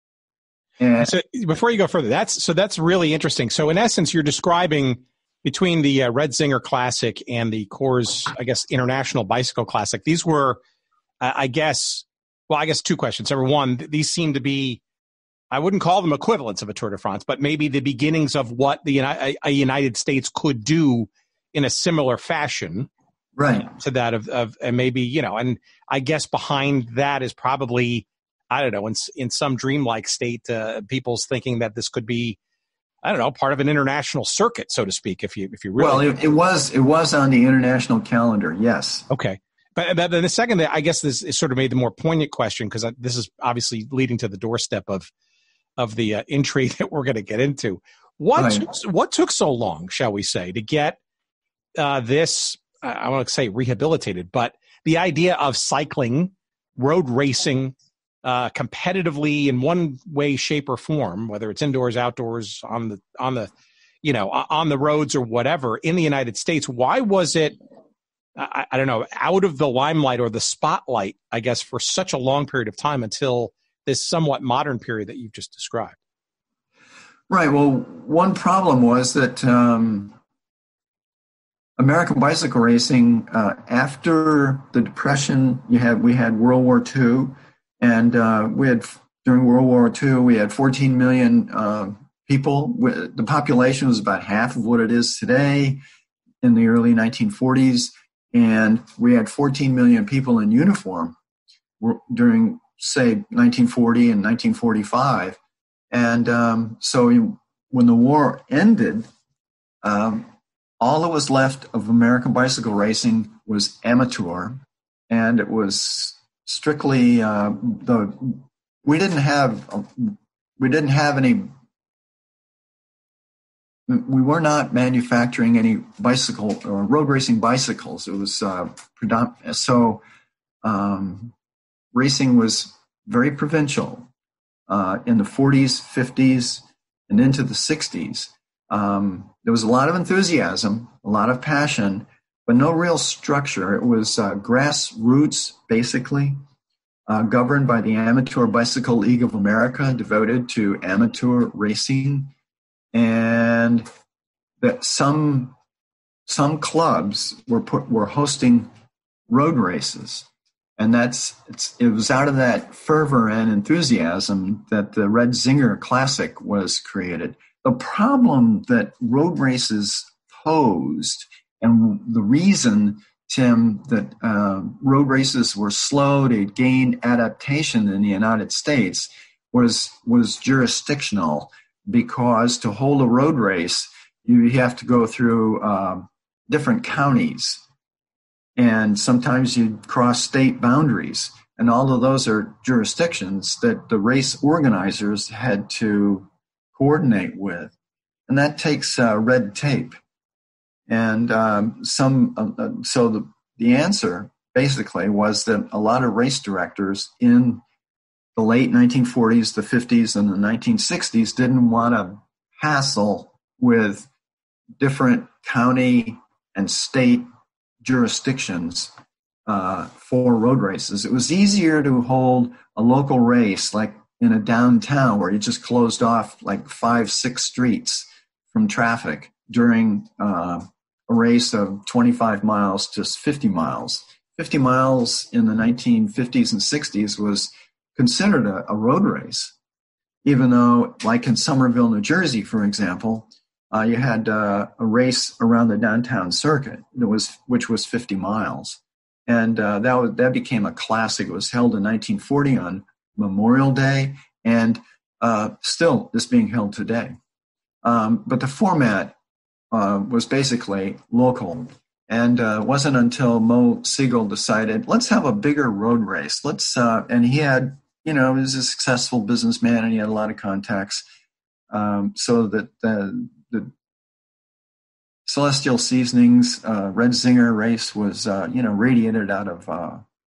And so before you go further, that's so that's really interesting. So in essence, you're describing between the uh, Red Zinger Classic and the Coors, I guess, International Bicycle Classic. These were, uh, I guess. Well, I guess two questions. Number one, these seem to be, I wouldn't call them equivalents of a Tour de France, but maybe the beginnings of what the a United States could do in a similar fashion. Right. To that of, of and maybe, you know, and I guess behind that is probably, I don't know, in, in some dreamlike state, uh, people's thinking that this could be, I don't know, part of an international circuit, so to speak, if you, if you really. Well, it, it was, it was on the international calendar. Yes. Okay. But, but the second, I guess this is sort of made the more poignant question, because this is obviously leading to the doorstep of of the uh, intrigue that we're going to get into. What right. took, what took so long, shall we say, to get uh, this? I want to say rehabilitated, but the idea of cycling, road racing, uh, competitively in one way, shape, or form, whether it's indoors, outdoors, on the on the, you know, on the roads or whatever, in the United States. Why was it? I, I don't know, out of the limelight or the spotlight, I guess, for such a long period of time until this somewhat modern period that you've just described? Right. Well, one problem was that um, American bicycle racing, uh, after the Depression, you had we had World War Two, and uh, we had during World War Two we had fourteen million uh, people. The population was about half of what it is today in the early nineteen forties. And we had fourteen million people in uniform during, say, nineteen forty and nineteen forty-five. And um, so when the war ended, um, all that was left of American bicycle racing was amateur. And it was strictly uh, the we didn't have we didn't have any. We were not manufacturing any bicycle or road racing bicycles. It was uh, predominant. So um, racing was very provincial uh, in the forties, fifties, and into the sixties. Um, there was a lot of enthusiasm, a lot of passion, but no real structure. It was uh, grassroots, basically, uh, governed by the Amateur Bicycle League of America, devoted to amateur racing. And that some some clubs were put were hosting road races, and that's it's, it was out of that fervor and enthusiasm that the Red Zinger Classic was created. The problem that road races posed, and the reason, Tim, that uh, road races were slow to gain adaptation in the United States was was jurisdictional. Because to hold a road race, you have to go through uh, different counties, and sometimes you cross state boundaries. And all of those are jurisdictions that the race organizers had to coordinate with. And that takes uh, red tape. And um, some, uh, uh, so the, the answer basically was that a lot of race directors in the late nineteen forties, the fifties, and the nineteen sixties didn't want to hassle with different county and state jurisdictions uh, for road races. It was easier to hold a local race like in a downtown where you just closed off like five, six streets from traffic during uh, a race of twenty-five miles to fifty miles. fifty miles in the nineteen fifties and sixties was considered a, a road race, even though, like in Somerville, New Jersey, for example, uh, you had uh, a race around the downtown circuit that was, which was fifty miles, and uh, that was, that became a classic. It was held in nineteen forty on Memorial Day, and uh, still is being held today. Um, but the format uh, was basically local. And uh, it wasn't until Mo Siegel decided, let's have a bigger road race. Let's uh, and he had, you know, he was a successful businessman and he had a lot of contacts. Um, so that the, the Celestial Seasonings uh, Red Zinger race was, uh, you know, radiated out of uh,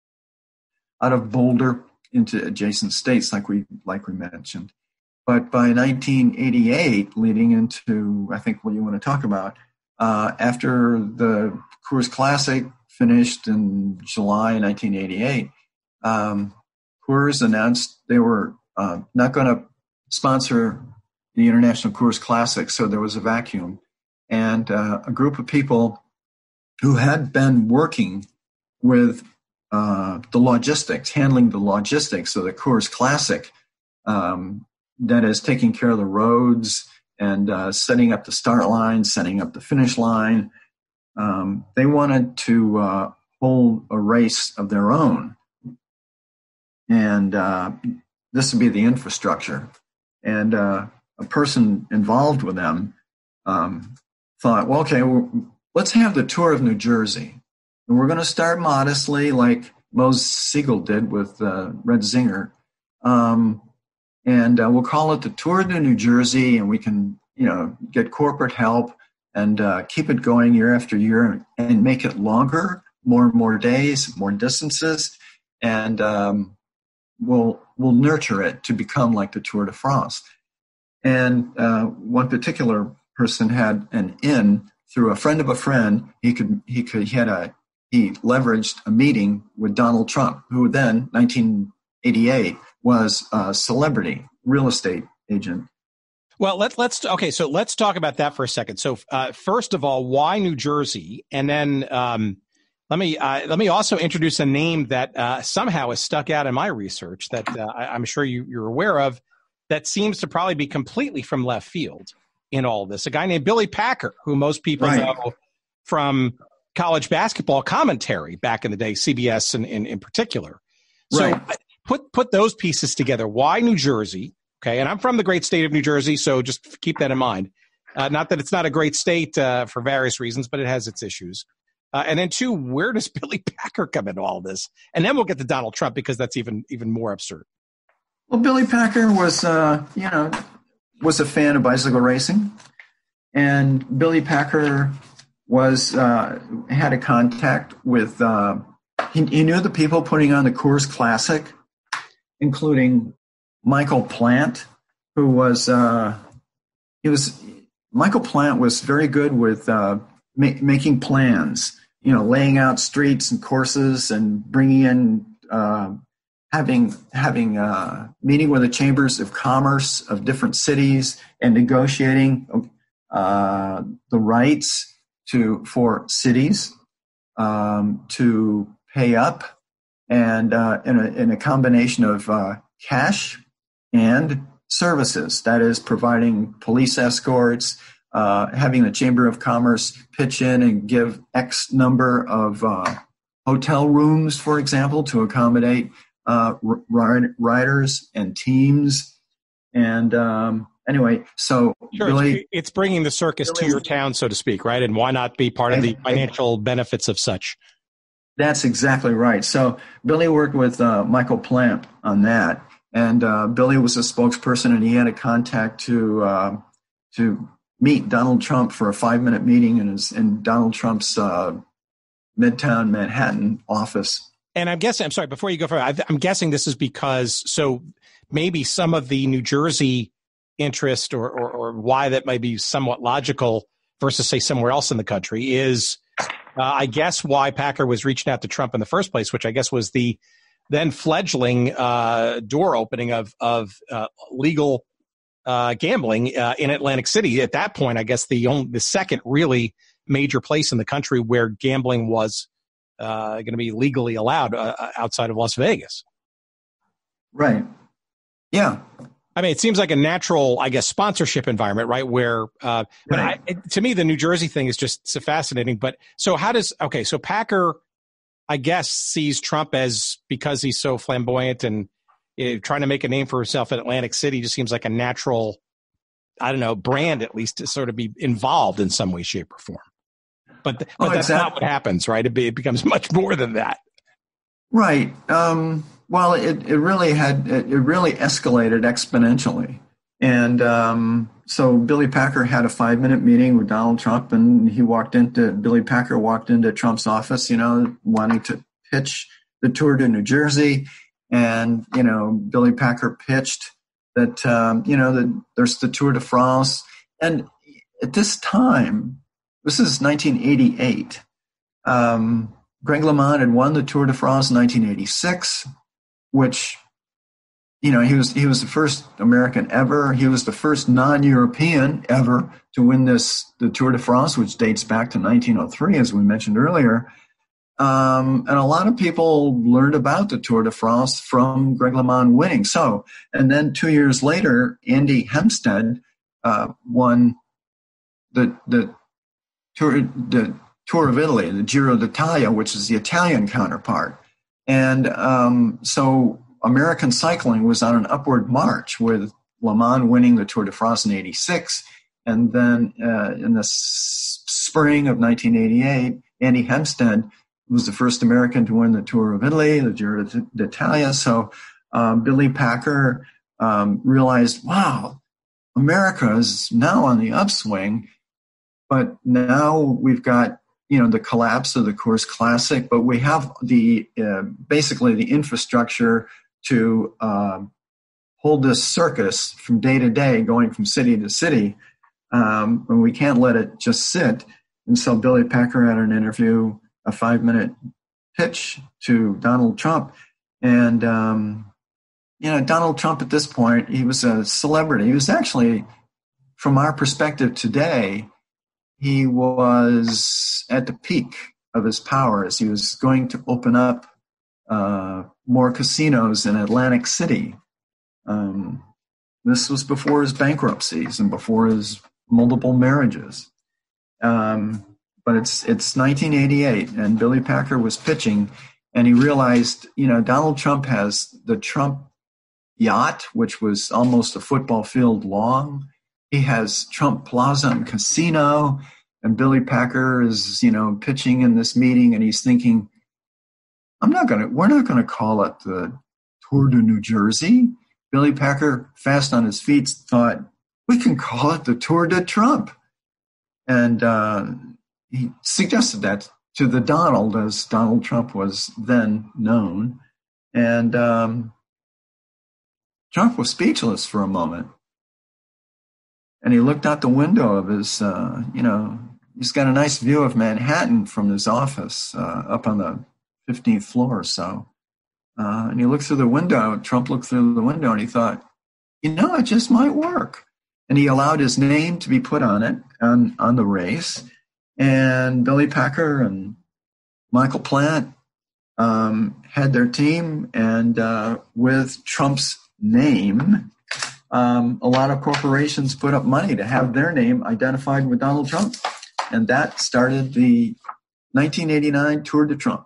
out of Boulder into adjacent states, like we like we mentioned. But by nineteen eighty-eight, leading into I think what you want to talk about. Uh, after the Coors Classic finished in July nineteen eighty-eight, um, Coors announced they were uh, not going to sponsor the International Coors Classic, so there was a vacuum. And uh, a group of people who had been working with uh, the logistics, handling the logistics of the Coors Classic, um, that is taking care of the roads, and uh, setting up the start line, setting up the finish line. Um, they wanted to uh, hold a race of their own. And uh, this would be the infrastructure. And uh, a person involved with them um, thought, well, okay, well, let's have the Tour of New Jersey. And we're going to start modestly like Mo Siegel did with uh, Red Zinger. Um, And uh, we'll call it the Tour de New Jersey, and we can, you know, get corporate help and uh, keep it going year after year and make it longer, more and more days, more distances, and um, we'll we'll nurture it to become like the Tour de France. And uh, one particular person had an in through a friend of a friend. He could he could he had a he leveraged a meeting with Donald Trump, who then nineteen eighty-eight. Was a celebrity real estate agent. Well, let's let's okay. So let's talk about that for a second. So uh, first of all, why New Jersey? And then um, let me uh, let me also introduce a name that uh, somehow is stuck out in my research that uh, I, I'm sure you, you're aware of. That seems to probably be completely from left field in all of this. A guy named Billy Packer, who most people right. know from college basketball commentary back in the day, C B S in in, in particular. So. Right. Put put those pieces together. Why New Jersey? Okay, and I'm from the great state of New Jersey, so just keep that in mind. Uh, not that it's not a great state uh, for various reasons, but it has its issues. Uh, and then two, where does Billy Packer come into all this? And then we'll get to Donald Trump because that's even even more absurd. Well, Billy Packer was, uh, you know, was a fan of bicycle racing, and Billy Packer was uh, had a contact with. Uh, he, he knew the people putting on the Coors Classic, including Michael Plant, who was uh, he was Michael Plant was very good with uh, ma- making plans, you know, laying out streets and courses and bringing in uh, having having uh, meeting with the chambers of commerce of different cities and negotiating uh, the rights to for cities um, to pay up. And uh, in, a, in a combination of uh, cash and services, that is providing police escorts, uh, having the Chamber of Commerce pitch in and give X number of uh, hotel rooms, for example, to accommodate uh, r- riders and teams. And um, anyway, so sure, really, it's bringing the circus really, to your town, so to speak, right? And why not be part of the financial benefits of such? That's exactly right. So Billy worked with uh, Michael Plant on that. And uh, Billy was a spokesperson, and he had a contact to uh, to meet Donald Trump for a five-minute meeting in his in Donald Trump's uh, Midtown Manhattan office. And I'm guessing, I'm sorry, before you go further, I'm guessing this is because, so maybe some of the New Jersey interest or, or, or why that might be somewhat logical versus, say, somewhere else in the country is, uh, I guess, why Packer was reaching out to Trump in the first place, which I guess was the then fledgling uh, door opening of, of uh, legal uh, gambling uh, in Atlantic City. At that point, I guess the only, the second really major place in the country where gambling was uh, going to be legally allowed uh, outside of Las Vegas. Right. Yeah. I mean, it seems like a natural, I guess, sponsorship environment, right? Where, uh, but right. I, it, to me, the New Jersey thing is just so fascinating. But so how does, okay, so Packer, I guess, sees Trump as, because he's so flamboyant and uh, trying to make a name for himself in Atlantic City just seems like a natural, I don't know, brand at least to sort of be involved in some way, shape, or form. But, th- but oh, that's exactly. not what happens, right? It, be, it becomes much more than that. Right. Um, well, it, it really had, it, it really escalated exponentially. And um, so Billy Packer had a five minute meeting with Donald Trump, and he walked into, Billy Packer walked into Trump's office, you know, wanting to pitch the tour to New Jersey. And, you know, Billy Packer pitched that, um, you know, that there's the Tour de France. And at this time, this is nineteen eighty-eight. Um, Greg LeMond had won the Tour de France in nineteen eighty-six, which, you know, he was he was the first American ever. He was the first non-European ever to win this the Tour de France, which dates back to nineteen oh three, as we mentioned earlier. Um, and a lot of people learned about the Tour de France from Greg LeMond winning. So, and then two years later, Andy Hempstead uh, won the the Tour the Tour of Italy, the Giro d'Italia, which is the Italian counterpart. And um, so American cycling was on an upward march, with LeMond winning the Tour de France in eighty-six. And then uh, in the s- spring of nineteen eighty-eight, Andy Hempstead was the first American to win the Tour of Italy, the Giro d'Italia. So um, Billy Packer um, realized, wow, America is now on the upswing. But now we've got, you know, the collapse of the Coors Classic, but we have the uh, basically the infrastructure to uh, hold this circus from day to day, going from city to city, um, and we can't let it just sit. And so Billy Packer had an interview, a five-minute pitch to Donald Trump, and um, you know, Donald Trump at this point, he was a celebrity. He was actually, from our perspective today, he was at the peak of his powers. He was going to open up uh, more casinos in Atlantic City. Um, this was before his bankruptcies and before his multiple marriages. Um, but it's it's nineteen eighty-eight, and Billy Packer was pitching, and he realized, you know, Donald Trump has the Trump yacht, which was almost a football field long. He has Trump Plaza and Casino, and Billy Packer is, you know, pitching in this meeting, and he's thinking, I'm not going to, we're not going to call it the Tour de New Jersey. Billy Packer, fast on his feet, thought, we can call it the Tour de Trump. And uh, he suggested that to the Donald, as Donald Trump was then known. And um, Trump was speechless for a moment. And he looked out the window of his, uh, you know, he's got a nice view of Manhattan from his office uh, up on the fifteenth floor or so. Uh, and he looked through the window, Trump looked through the window, and he thought, you know, it just might work. And he allowed his name to be put on it, on, on the race. And Billy Packer and Michael Plant um, had their team, and uh, with Trump's name, Um, a lot of corporations put up money to have their name identified with Donald Trump. And that started the nineteen eighty-nine Tour de Trump.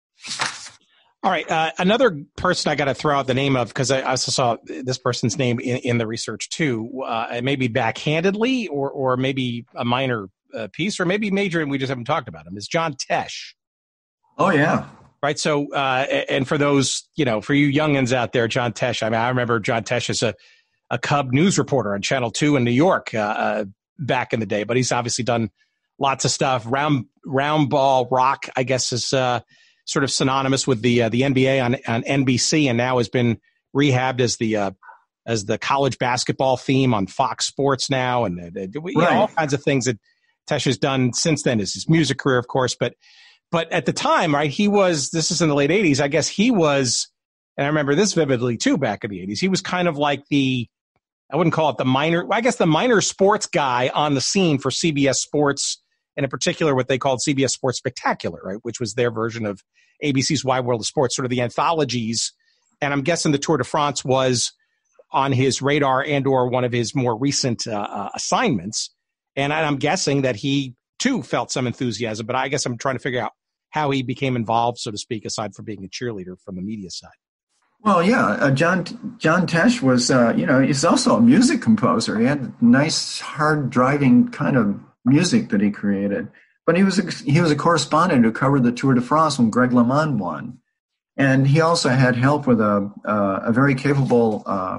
All right. Uh, another person I got to throw out the name of, because I also saw this person's name in, in the research too, uh, maybe backhandedly or or maybe a minor uh, piece or maybe major, and we just haven't talked about him, is John Tesh. Oh, yeah. right? So, uh, and for those, you know, for you youngins out there, John Tesh, I mean, I remember John Tesh as a, a Cub news reporter on Channel two in New York uh, uh, back in the day, but he's obviously done lots of stuff. Round round ball rock, I guess, is uh, sort of synonymous with the uh, the N B A on, on N B C, and now has been rehabbed as the uh, as the college basketball theme on Fox Sports now, and uh, you right. know, all kinds of things that Tesh has done since then. Is his music career, of course, but but at the time, right, he was. This is in the late eighties. I guess he was, and I remember this vividly too. Back in the eighties, he was kind of like the. I wouldn't call it the minor. I guess the minor sports guy on the scene for C B S Sports, and in particular, what they called C B S Sports Spectacular, right, which was their version of A B C's Wide World of Sports, sort of the anthologies. And I'm guessing the Tour de France was on his radar and or one of his more recent uh, assignments. And I'm guessing that he, too, felt some enthusiasm. But I guess I'm trying to figure out how he became involved, so to speak, aside from being a cheerleader from the media side. Well, yeah, uh, John John Tesh was, uh, you know, he's also a music composer. He had nice, hard-driving kind of music that he created. But he was a, he was a correspondent who covered the Tour de France when Greg LeMond won. And he also had help with a uh, a very capable uh,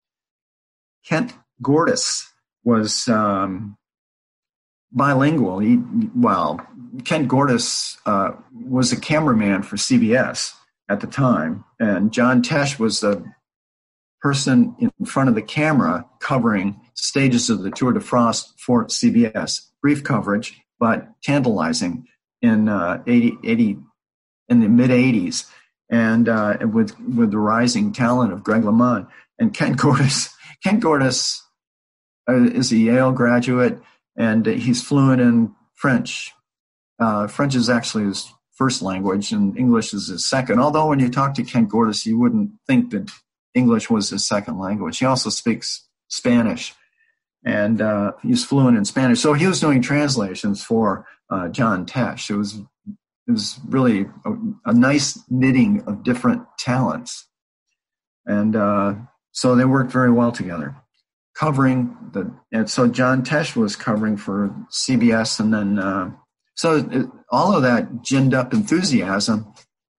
Kent Gordis was um, bilingual. He, well, Kent Gordis uh, was a cameraman for C B S at the time, and John Tesh was the person in front of the camera covering stages of the Tour de France for C B S. Brief coverage, but tantalizing in uh, eighty, eighty in the mid eighties. And uh, with with the rising talent of Greg LeMond and Kent Gordis. Kent Gordis uh, is a Yale graduate, and he's fluent in French. Uh, French is actually his first language, and English is his second. Although when you talk to Kent Gordis, you wouldn't think that English was his second language. He also speaks Spanish, and uh, he's fluent in Spanish. So he was doing translations for uh, John Tesh. It was It was really a, a nice knitting of different talents. And uh, so they worked very well together. Covering the, and so John Tesh was covering for C B S, and then, uh, so it, all of that ginned up enthusiasm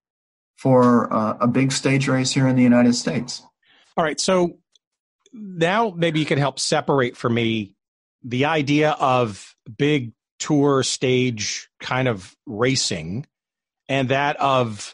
for uh, a big stage race here in the United States. All right. So now maybe you can help separate for me the idea of big tour stage kind of racing and that of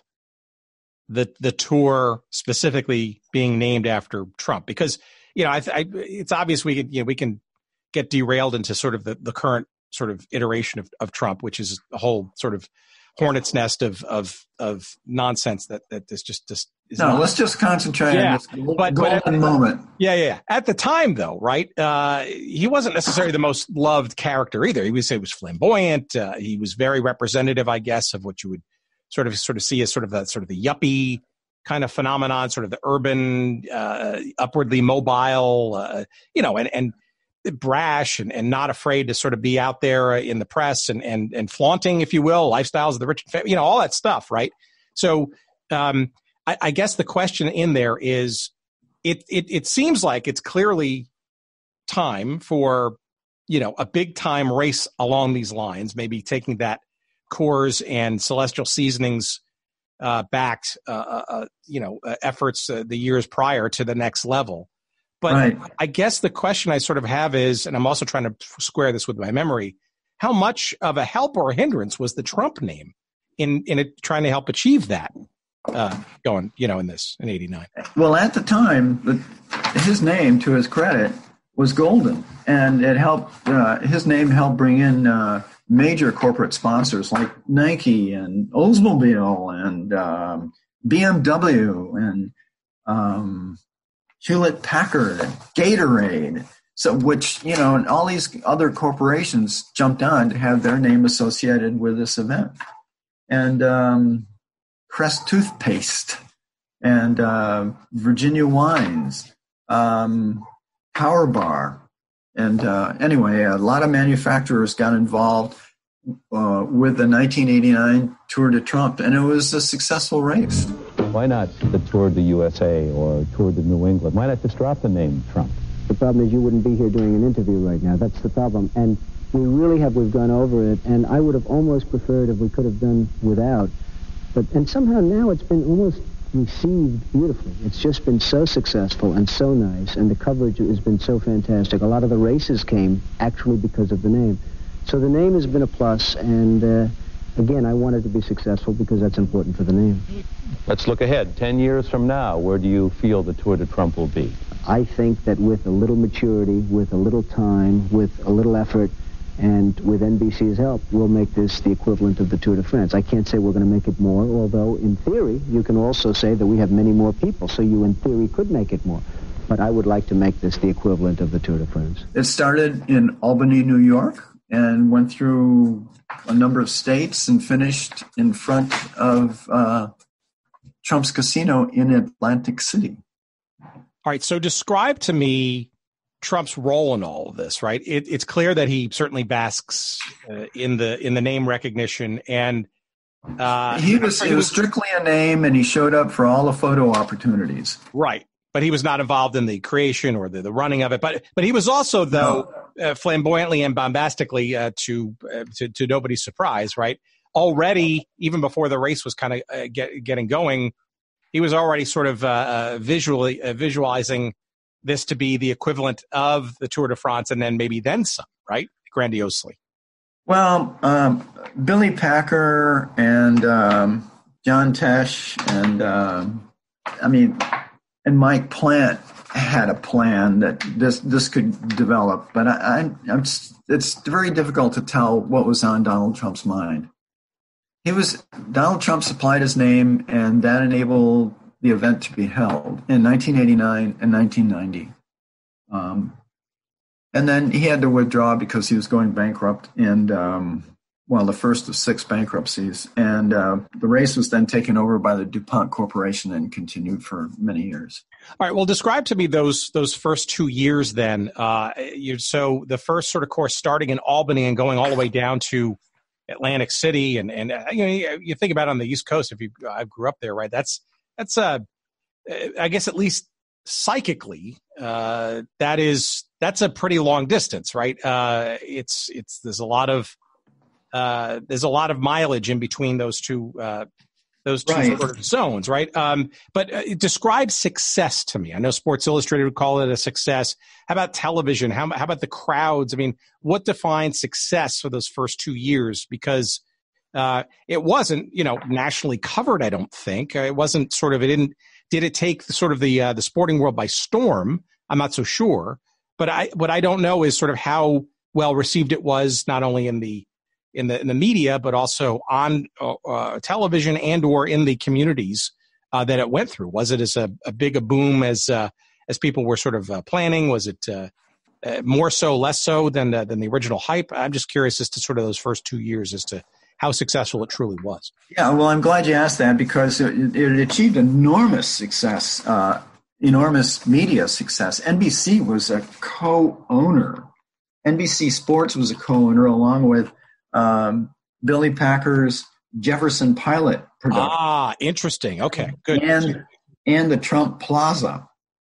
the the tour specifically being named after Trump, because you know I, I, it's obvious we could you know we can get derailed into sort of the, the current sort of iteration of, of Trump, which is a whole sort of hornet's nest of of of nonsense that that this just just is no not. Let's just concentrate yeah, on this but, golden but at, moment. Yeah, yeah. At the time, though, right? Uh, he wasn't necessarily the most loved character either. He would say he was flamboyant. Uh, he was very representative, I guess, of what you would sort of sort of see as sort of the sort of the yuppie kind of phenomenon, sort of the urban, uh, upwardly mobile, uh, you know, and and brash and, and not afraid to sort of be out there in the press and and and flaunting, if you will, lifestyles of the rich and famous, you know, all that stuff, right? So um, I, I guess the question in there is, it it it seems like it's clearly time for, you know, a big time race along these lines, maybe taking that Coors and Celestial Seasonings uh, backed, uh, uh, you know, uh, efforts uh, the years prior to the next level. But right. I guess the question I sort of have is, and I'm also trying to square this with my memory, how much of a help or a hindrance was the Trump name in in it, trying to help achieve that uh, going, you know, in this, in eighty-nine? Well, at the time, the, his name, to his credit, was golden. And it helped, uh, his name helped bring in uh, major corporate sponsors like Nike and Oldsmobile and um, B M W and um, Hewlett Packard, Gatorade, so which, you know, and all these other corporations jumped on to have their name associated with this event. And um, Crest Toothpaste and uh, Virginia Wines, um, Power Bar. And uh, anyway, a lot of manufacturers got involved uh, with the nineteen eighty-nine Tour de Trump, and it was a successful race. Why not the Tour de U S A or Tour de New England? Why not just drop the name Trump? The problem is you wouldn't be here doing an interview right now. That's the problem. And we really have, we've gone over it, and I would have almost preferred if we could have done without But and somehow now it's been almost received beautifully. It's just been so successful and so nice, and the coverage has been so fantastic. A lot of the races came actually because of the name. So the name has been a plus, and uh, again, I want it to be successful because that's important for the name. Let's look ahead. Ten years from now, where do you feel the Tour de Trump will be? I think that with a little maturity, with a little time, with a little effort, and with N B C's help, we'll make this the equivalent of the Tour de France. I can't say we're going to make it more, although in theory, you can also say that we have many more people, so you in theory could make it more. But I would like to make this the equivalent of the Tour de France. It started in Albany, New York, and went through a number of states and finished in front of uh, Trump's casino in Atlantic City. All right, so describe to me Trump's role in all of this, right? It, it's clear that he certainly basks uh, in the in the name recognition, and uh, he was it was strictly a name, and he showed up for all the photo opportunities. Right, but he was not involved in the creation or the, the running of it. But but he was also, though, no. uh, flamboyantly and bombastically, uh, to, uh, to to nobody's surprise, right? Already, even before the race was kind of uh, get, getting going, he was already sort of uh, uh, visually uh, visualizing this to be the equivalent of the Tour de France, and then maybe then some, right? Grandiosely. Well, um, Billy Packer and um, John Tesh and, um, I mean, and Mike Plant had a plan that this this could develop, but I, I, I'm, it's very difficult to tell what was on Donald Trump's mind. He was Donald Trump supplied his name, and that enabled the event to be held in nineteen eighty-nine and nineteen ninety. Um, and then he had to withdraw because he was going bankrupt, and um, well, the first of six bankruptcies. And uh, the race was then taken over by the DuPont Corporation and continued for many years. All right. Well, describe to me those those first two years then. Uh, you, so the first sort of course starting in Albany and going all the way down to Atlantic City. And, and uh, you know, you, you think about it on the East Coast, if you I grew up there, right? That's That's uh, I guess at least psychically, uh, that is that's a pretty long distance, right? Uh, it's it's there's a lot of uh, there's a lot of mileage in between those two uh, those two right. sort of zones, right? Um, but uh, describe success to me. I know Sports Illustrated would call it a success. How about television? How how about the crowds? I mean, what defines success for those first two years? Because Uh, it wasn't, you know, nationally covered, I don't think. Uh, it wasn't sort of, it didn't, did it take the, sort of the uh, the sporting world by storm? I'm not so sure. But I, what I don't know is sort of how well received it was, not only in the, in the, in the media, but also on uh, uh, television and or in the communities uh, that it went through. Was it as a, a big a boom as, uh, as people were sort of uh, planning? Was it uh, uh, more so, less so than, uh, than the original hype? I'm just curious as to sort of those first two years as to how successful it truly was. Yeah, well, I'm glad you asked that because it, it achieved enormous success, uh, enormous media success. N B C was a co-owner. N B C Sports was a co-owner along with um, Billy Packer's Jefferson Pilot production. Ah, interesting. Okay, good. And, and the Trump Plaza.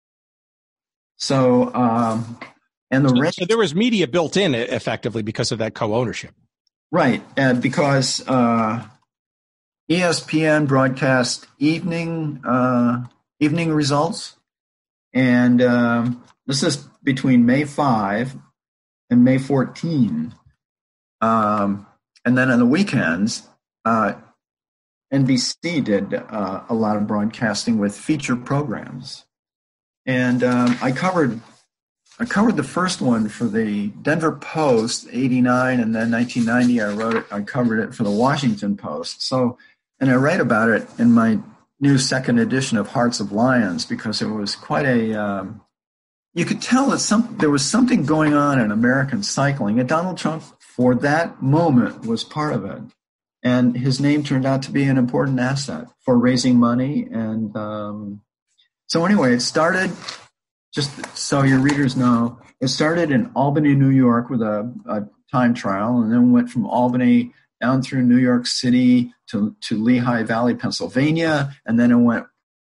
So, um, and the so, rest- so there was media built in effectively because of that co-ownership. Right, uh, because uh, E S P N broadcast evening uh, evening results, and um, this is between May fifth and May fourteenth, um, and then on the weekends, uh, N B C did uh, a lot of broadcasting with feature programs, and um, I covered. I covered the first one for the Denver Post, eighty-nine, and then nineteen ninety I wrote it, I covered it for the Washington Post. So, and I write about it in my new second edition of Hearts of Lions because it was quite a, um, you could tell that some, there was something going on in American cycling, and Donald Trump, for that moment, was part of it. And his name turned out to be an important asset for raising money. And um, so anyway, it started... Just so your readers know, it started in Albany, New York with a, a time trial, and then went from Albany down through New York City to, to Lehigh Valley, Pennsylvania, and then it went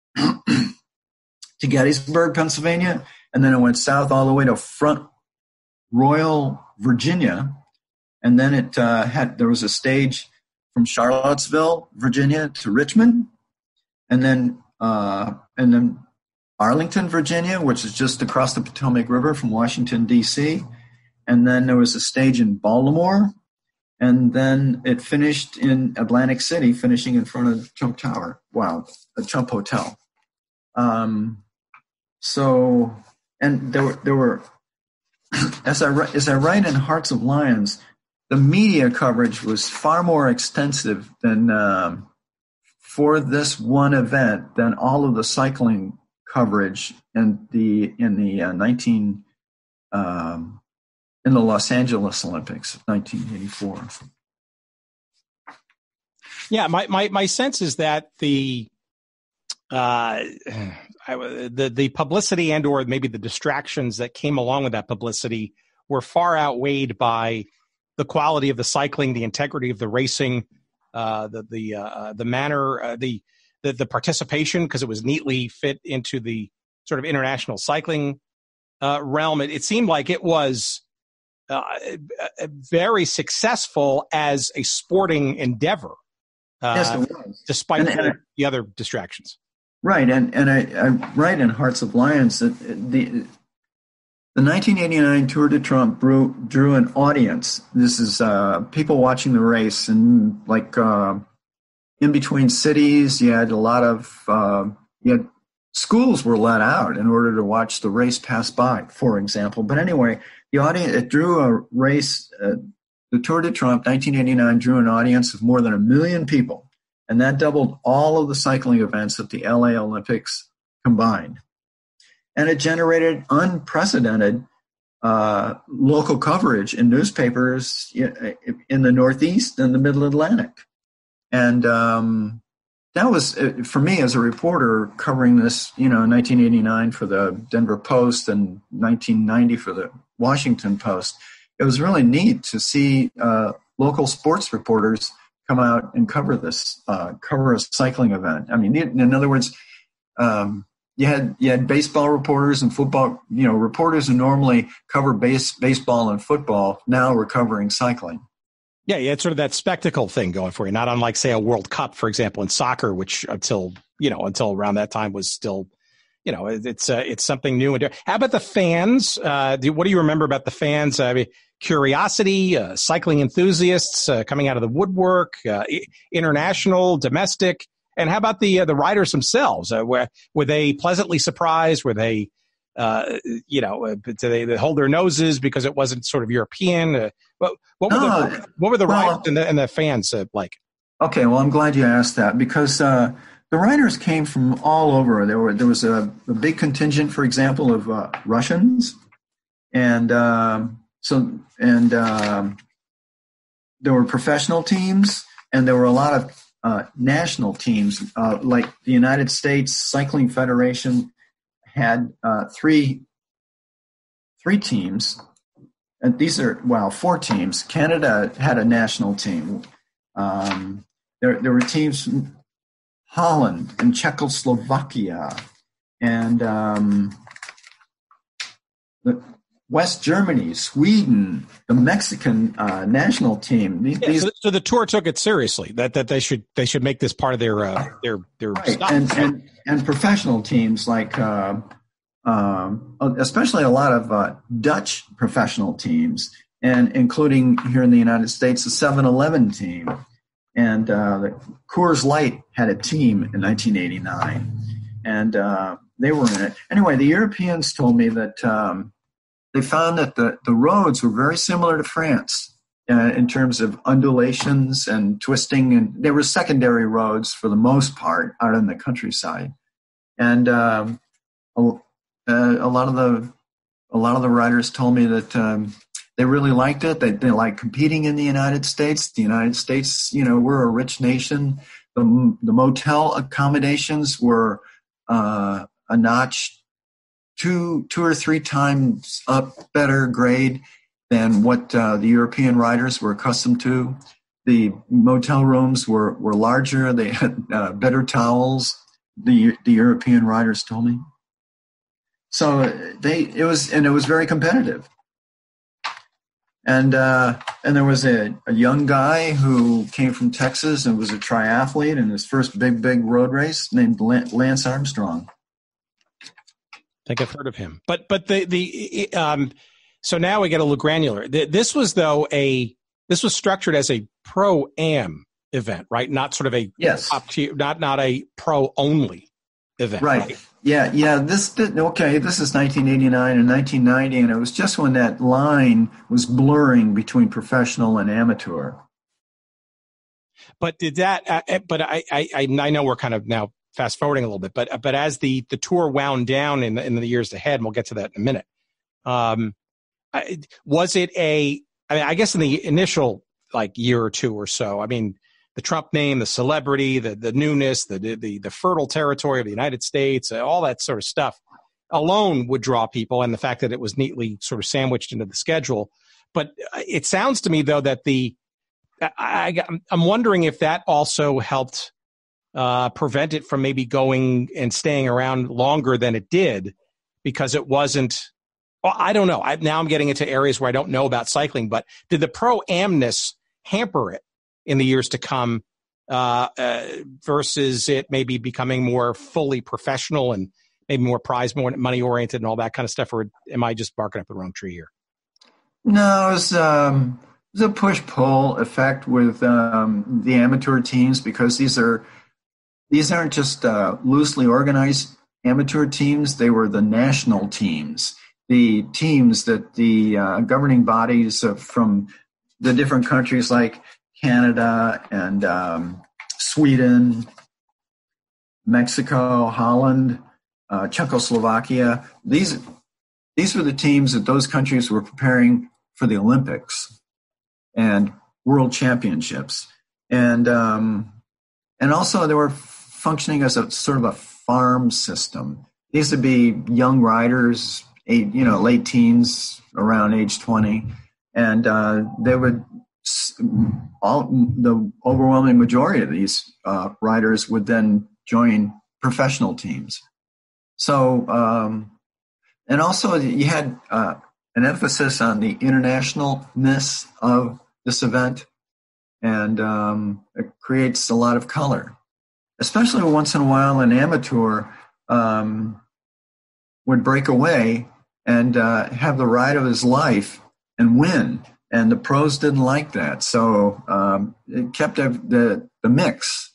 to Gettysburg, Pennsylvania, and then it went south all the way to Front Royal, Virginia, and then it uh, had there was a stage from Charlottesville, Virginia, to Richmond, and then uh, and then Arlington, Virginia, which is just across the Potomac River from Washington, D C, and then there was a stage in Baltimore, and then it finished in Atlantic City, finishing in front of Trump Tower. Wow, a Trump Hotel. Um, so, and there were there were as I as I write in Hearts of Lions, the media coverage was far more extensive than um, for this one event than all of the cycling coverage in the in the uh, nineteen um, in the Los Angeles Olympics of nineteen eighty-four. Yeah, my my my sense is that the uh, I, the the publicity and or maybe the distractions that came along with that publicity were far outweighed by the quality of the cycling, the integrity of the racing, uh, the the uh, the manner, uh, the, the the participation, because it was neatly fit into the sort of international cycling uh, realm. It, it seemed like it was uh, very successful as a sporting endeavor, uh, yes, it was. despite and, and the, I, the other distractions. Right, and and I, I write in Hearts of Lions that the. The nineteen eighty-nine Tour de Trump drew, drew an audience. This is uh, people watching the race, and like uh, in between cities, you had a lot of uh, you had schools were let out in order to watch the race pass by, for example. But anyway, the audience it drew a race. Uh, the Tour de Trump nineteen eighty-nine drew an audience of more than a million people, and that doubled all of the cycling events at the L A Olympics combined. And it generated unprecedented uh, local coverage in newspapers in the Northeast and the Middle Atlantic. And um, that was, for me as a reporter covering this, you know, in nineteen eighty-nine for the Denver Post and nineteen ninety for the Washington Post, it was really neat to see uh, local sports reporters come out and cover this, uh, cover a cycling event. I mean, in other words, um, You had you had baseball reporters and football, you know, reporters who normally cover base, baseball and football now were covering cycling. Yeah, you had sort of that spectacle thing going for you, not unlike, say, a World Cup, for example, in soccer, which until, you know, until around that time was still, you know, it's uh, it's something new. And how about the fans? Uh, do, what do you remember about the fans? I mean, curiosity, uh, cycling enthusiasts uh, coming out of the woodwork, uh, international, domestic. And how about the uh, the riders themselves? Uh, were, were they pleasantly surprised? Were they, uh, you know, uh, did they, they hold their noses because it wasn't sort of European? Uh, what, what were no, the what were the well, riders and the, and the fans uh, like? Okay, well, I'm glad you asked that because uh, the riders came from all over. There were there was a, a big contingent, for example, of uh, Russians, and um, so and um, there were professional teams, and there were a lot of Uh, national teams, uh, like the United States Cycling Federation had uh, three three teams, and these are well four teams. Canada had a national team. Um, there there were teams from Holland and Czechoslovakia, and um, the West Germany, Sweden, the Mexican uh, national team. These, yeah, so, so the tour took it seriously. That that they should they should make this part of their uh, their their right. stuff. And, and and professional teams like, uh, um, especially a lot of uh, Dutch professional teams, and including here in the United States, the seven eleven team, and uh, the Coors Light had a team in nineteen eighty-nine, and uh, they were in it. Anyway, the Europeans told me that. Um, They found that the, the roads were very similar to France uh, in terms of undulations and twisting, and they were secondary roads for the most part out in the countryside. And um, a, a lot of the a lot of the riders told me that um, they really liked it. They they liked competing in the United States. The United States, you know, we're a rich nation. The the motel accommodations were uh, a notch. Two, two or three times up better grade than what uh, the European riders were accustomed to. The motel rooms were, were larger. They had uh, better towels. The the European riders told me. So they it was and it was very competitive. And uh, and there was a, a young guy who came from Texas and was a triathlete in his first big, big road race named Lance Armstrong. I think I've heard of him. But but the the um, so now we get a little granular. This was though a this was structured as a pro-am event, right? Not sort of a yes, top tier, not not a pro only event, right? right? Yeah, yeah. This okay. This is nineteen eighty-nine and nineteen ninety, and it was just when that line was blurring between professional and amateur. But did that? Uh, but I, I I know we're kind of now fast forwarding a little bit, but but as the the tour wound down in the, in the years ahead, and we'll get to that in a minute. Um, I, was it a? I mean, I guess in the initial like year or two or so, I mean, the Trump name, the celebrity, the the newness, the the the fertile territory of the United States, all that sort of stuff alone would draw people, and the fact that it was neatly sort of sandwiched into the schedule. But it sounds to me though that the I, I'm wondering if that also helped uh, prevent it from maybe going and staying around longer than it did, because it wasn't. Well, I don't know. I, now I'm getting into areas where I don't know about cycling, but did the pro-amness hamper it in the years to come uh, uh, versus it maybe becoming more fully professional and maybe more prize more money oriented and all that kind of stuff? Or am I just barking up the wrong tree here? No, it was, um, it was a push-pull effect with um, the amateur teams, because these are these aren't just uh, loosely organized amateur teams. They were the national teams. The teams that the uh, governing bodies of, from the different countries like Canada and um, Sweden, Mexico, Holland, uh, Czechoslovakia, these these were the teams that those countries were preparing for the Olympics and World Championships. And um, and also they were functioning as a sort of a farm system. These would be young riders, Eight, you know, late teens, around age twenty, and uh, they would all the overwhelming majority of these uh, riders would then join professional teams. So, um, and also you had uh, an emphasis on the internationalness of this event, and um, it creates a lot of color, especially once in a while an amateur um, would break away and uh, have the ride of his life and win. And the pros didn't like that. So um, it kept the, the mix,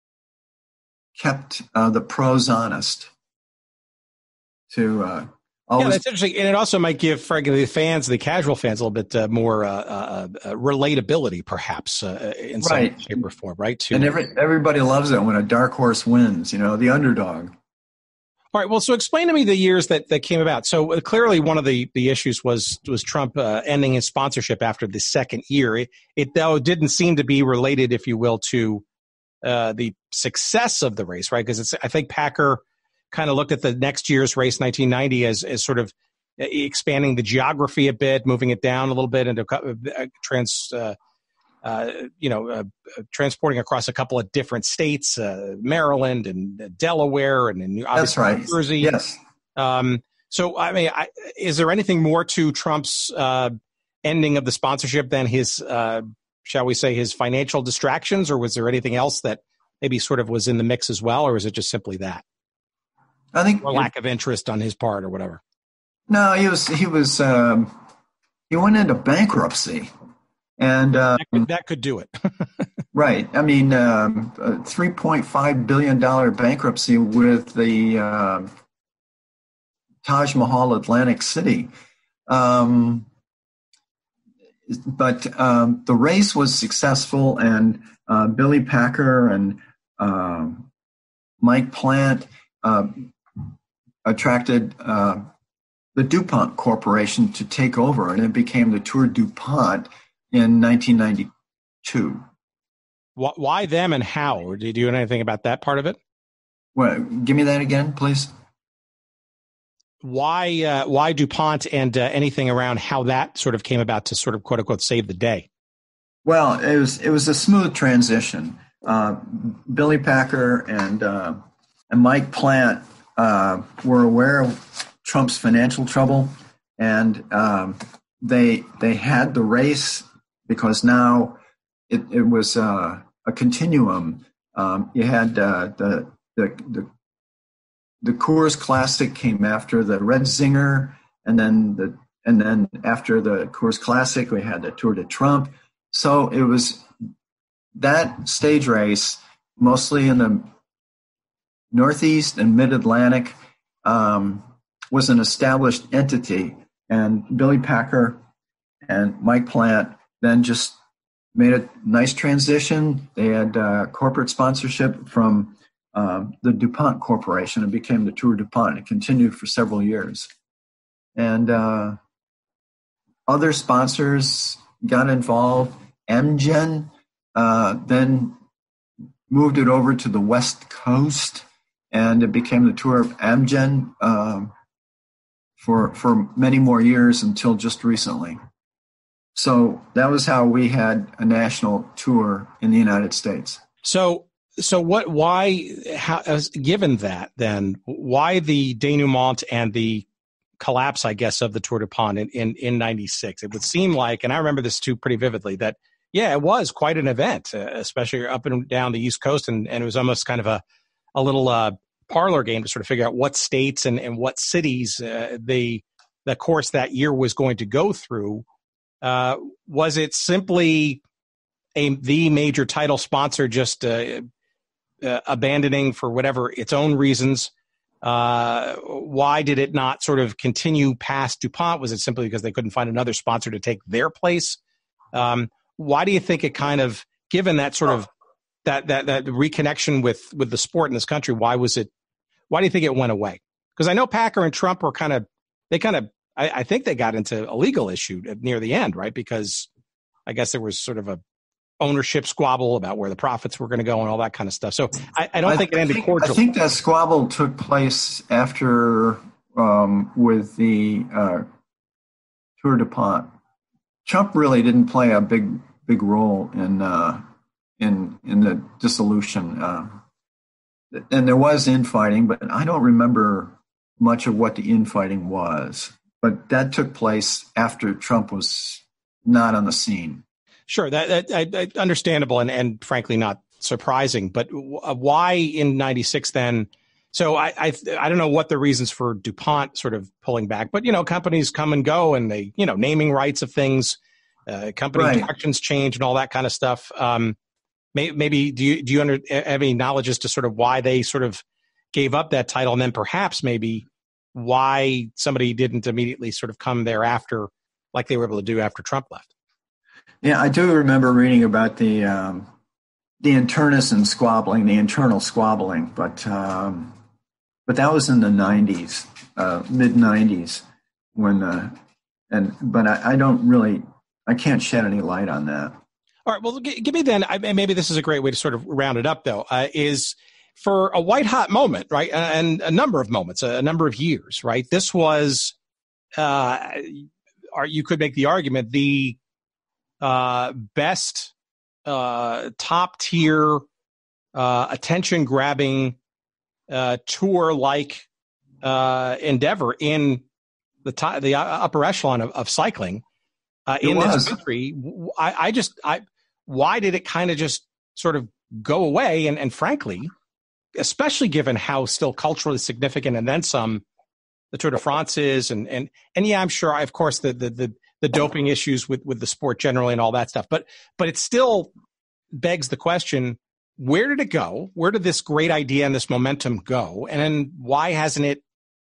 kept uh, the pros honest. To uh, always Yeah, that's interesting. And it also might give, frankly, the fans, the casual fans, a little bit uh, more uh, uh, uh, relatability, perhaps, uh, in some right. shape or form, right? To, and every, everybody loves it when a dark horse wins, you know, the underdog. All right. Well, so explain to me the years that, that came about. So uh, clearly one of the, the issues was was Trump uh, ending his sponsorship after the second year. It, it though didn't seem to be related, if you will, to uh, the success of the race, right? Because it's I think Packer kind of looked at the next year's race, nineteen ninety, as as sort of expanding the geography a bit, moving it down a little bit into uh, trans. Uh, Uh, you know, uh, transporting across a couple of different states, uh, Maryland and uh, Delaware and, and obviously right. New Jersey. Yes. Um, so, I mean, I, is there anything more to Trump's uh, ending of the sponsorship than his, uh, shall we say, his financial distractions, or was there anything else that maybe sort of was in the mix as well, or is it just simply that? I think or lack of interest on his part, or whatever. No, he was he was um, he went into bankruptcy. And uh, that, could, that could do it. Right. I mean, um, a three point five billion dollars bankruptcy with the uh, Taj Mahal Atlantic City. Um, but um, the race was successful, and uh, Billy Packer and uh, Mike Plant uh, attracted uh, the DuPont Corporation to take over, and it became the Tour DuPont in nineteen ninety-two. Why them and how? Or did you know anything about that part of it? Well, give me that again, please. Why uh, why DuPont, and uh, anything around how that sort of came about to sort of quote unquote save the day? Well, it was it was a smooth transition. Uh, Billy Packer and uh, and Mike Plant uh, were aware of Trump's financial trouble, and um, they they had the race because now it, it was uh, a continuum. Um, you had uh, the, the the the Coors Classic came after the Red Zinger, and then the and then after the Coors Classic, we had the Tour de Trump. So it was that stage race, mostly in the Northeast and Mid-Atlantic, um, was an established entity. And Billy Packer and Mike Plant then just made a nice transition. They had uh, corporate sponsorship from um, the DuPont Corporation and became the Tour DuPont. It continued for several years. And uh, other sponsors got involved. Amgen uh, then moved it over to the West Coast, and it became the Tour of Amgen um, for for many more years until just recently. So that was how we had a national tour in the United States. So, so what? Why? How? As, given that, then why the denouement and the collapse, I guess, of the Tour DuPont in in in ninety-six? It would seem like, and I remember this too pretty vividly, that yeah, it was quite an event, uh, especially up and down the East Coast, and and it was almost kind of a a little uh, parlor game to sort of figure out what states and and what cities uh, the the course that year was going to go through. Uh, was it simply a the major title sponsor just uh, uh, abandoning for whatever its own reasons? Uh, why did it not sort of continue past DuPont? Was it simply because they couldn't find another sponsor to take their place? Um, why do you think it kind of, given that sort of that that that reconnection with with the sport in this country, why was it? Why do you think it went away? Because I know Packer and Trump were kind of they kind of. I, I think they got into a legal issue near the end, right? Because I guess there was sort of a ownership squabble about where the profits were going to go and all that kind of stuff. So I, I don't I, think it ended think, cordially. I think that squabble took place after um, with the uh, Tour DuPont. Trump really didn't play a big big role in uh, in in the dissolution, uh, and there was infighting, but I don't remember much of what the infighting was. But that took place after Trump was not on the scene. Sure, that, that, that understandable and, and frankly not surprising. But why in ninety-six then? So I, I I don't know what the reasons for DuPont sort of pulling back, but you know, companies come and go, and they you know naming rights of things, uh, company right. directions change, and all that kind of stuff. Um, may, maybe do you do you under, have any knowledge as to sort of why they sort of gave up that title, and then perhaps maybe why somebody didn't immediately sort of come thereafter like they were able to do after Trump left? Yeah, I do remember reading about the um, the internecine squabbling, the internal squabbling, but um, but that was in the nineties, uh, mid nineties, when uh, and but I, I don't really, I can't shed any light on that. All right, well, g- give me then. I, maybe this is a great way to sort of round it up, though. Uh, is for a white hot moment, right, and a number of moments, a number of years, right? This was, uh, or you could make the argument, the uh, best uh, top tier, uh, attention grabbing uh, tour like uh, endeavor in the t- the upper echelon of, of cycling uh, in this country. I, I just, I why did it kind of just sort of go away? And, and frankly, especially given how still culturally significant and then some the Tour de France is, and and and yeah, I'm sure, of course, the the the, the doping issues with, with the sport generally and all that stuff, but but it still begs the question: where did it go? Where did this great idea and this momentum go? And then why hasn't it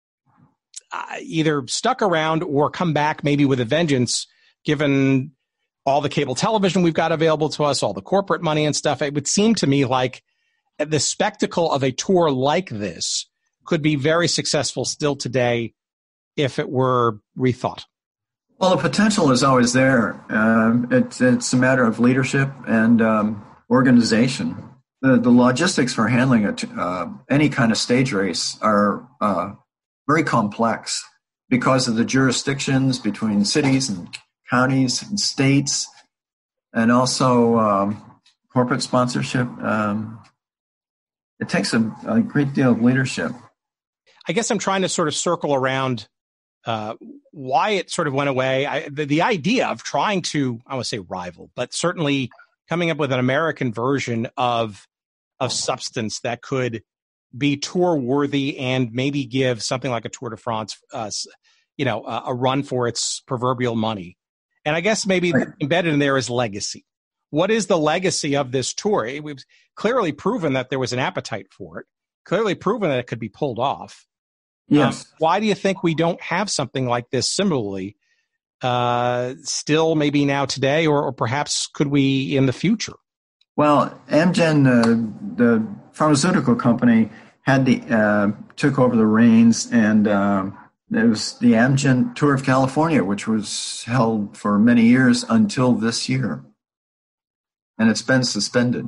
uh, either stuck around or come back maybe with a vengeance? Given all the cable television we've got available to us, all the corporate money and stuff, it would seem to me like the spectacle of a tour like this could be very successful still today if it were rethought. Well, the potential is always there. Um, it's it's a matter of leadership and um, organization. The, the logistics for handling a t- uh, any kind of stage race are uh, very complex because of the jurisdictions between cities and counties and states, and also um, corporate sponsorship. Um, It takes a, a great deal of leadership. I guess I'm trying to sort of circle around uh, why it sort of went away. I, the, the idea of trying to, I want to say rival, but certainly coming up with an American version of of substance that could be tour worthy and maybe give something like a Tour de France, uh, you know, a, a run for its proverbial money. And I guess maybe right. embedded in there is legacy. What is the legacy of this tour? It, we've clearly proven that there was an appetite for it, clearly proven that it could be pulled off. Yes. Um, why do you think we don't have something like this similarly uh, still maybe now today, or, or perhaps could we in the future? Well, Amgen, uh, the pharmaceutical company, had the uh, took over the reins, and uh, it was the Amgen Tour of California, which was held for many years until this year, and it's been suspended.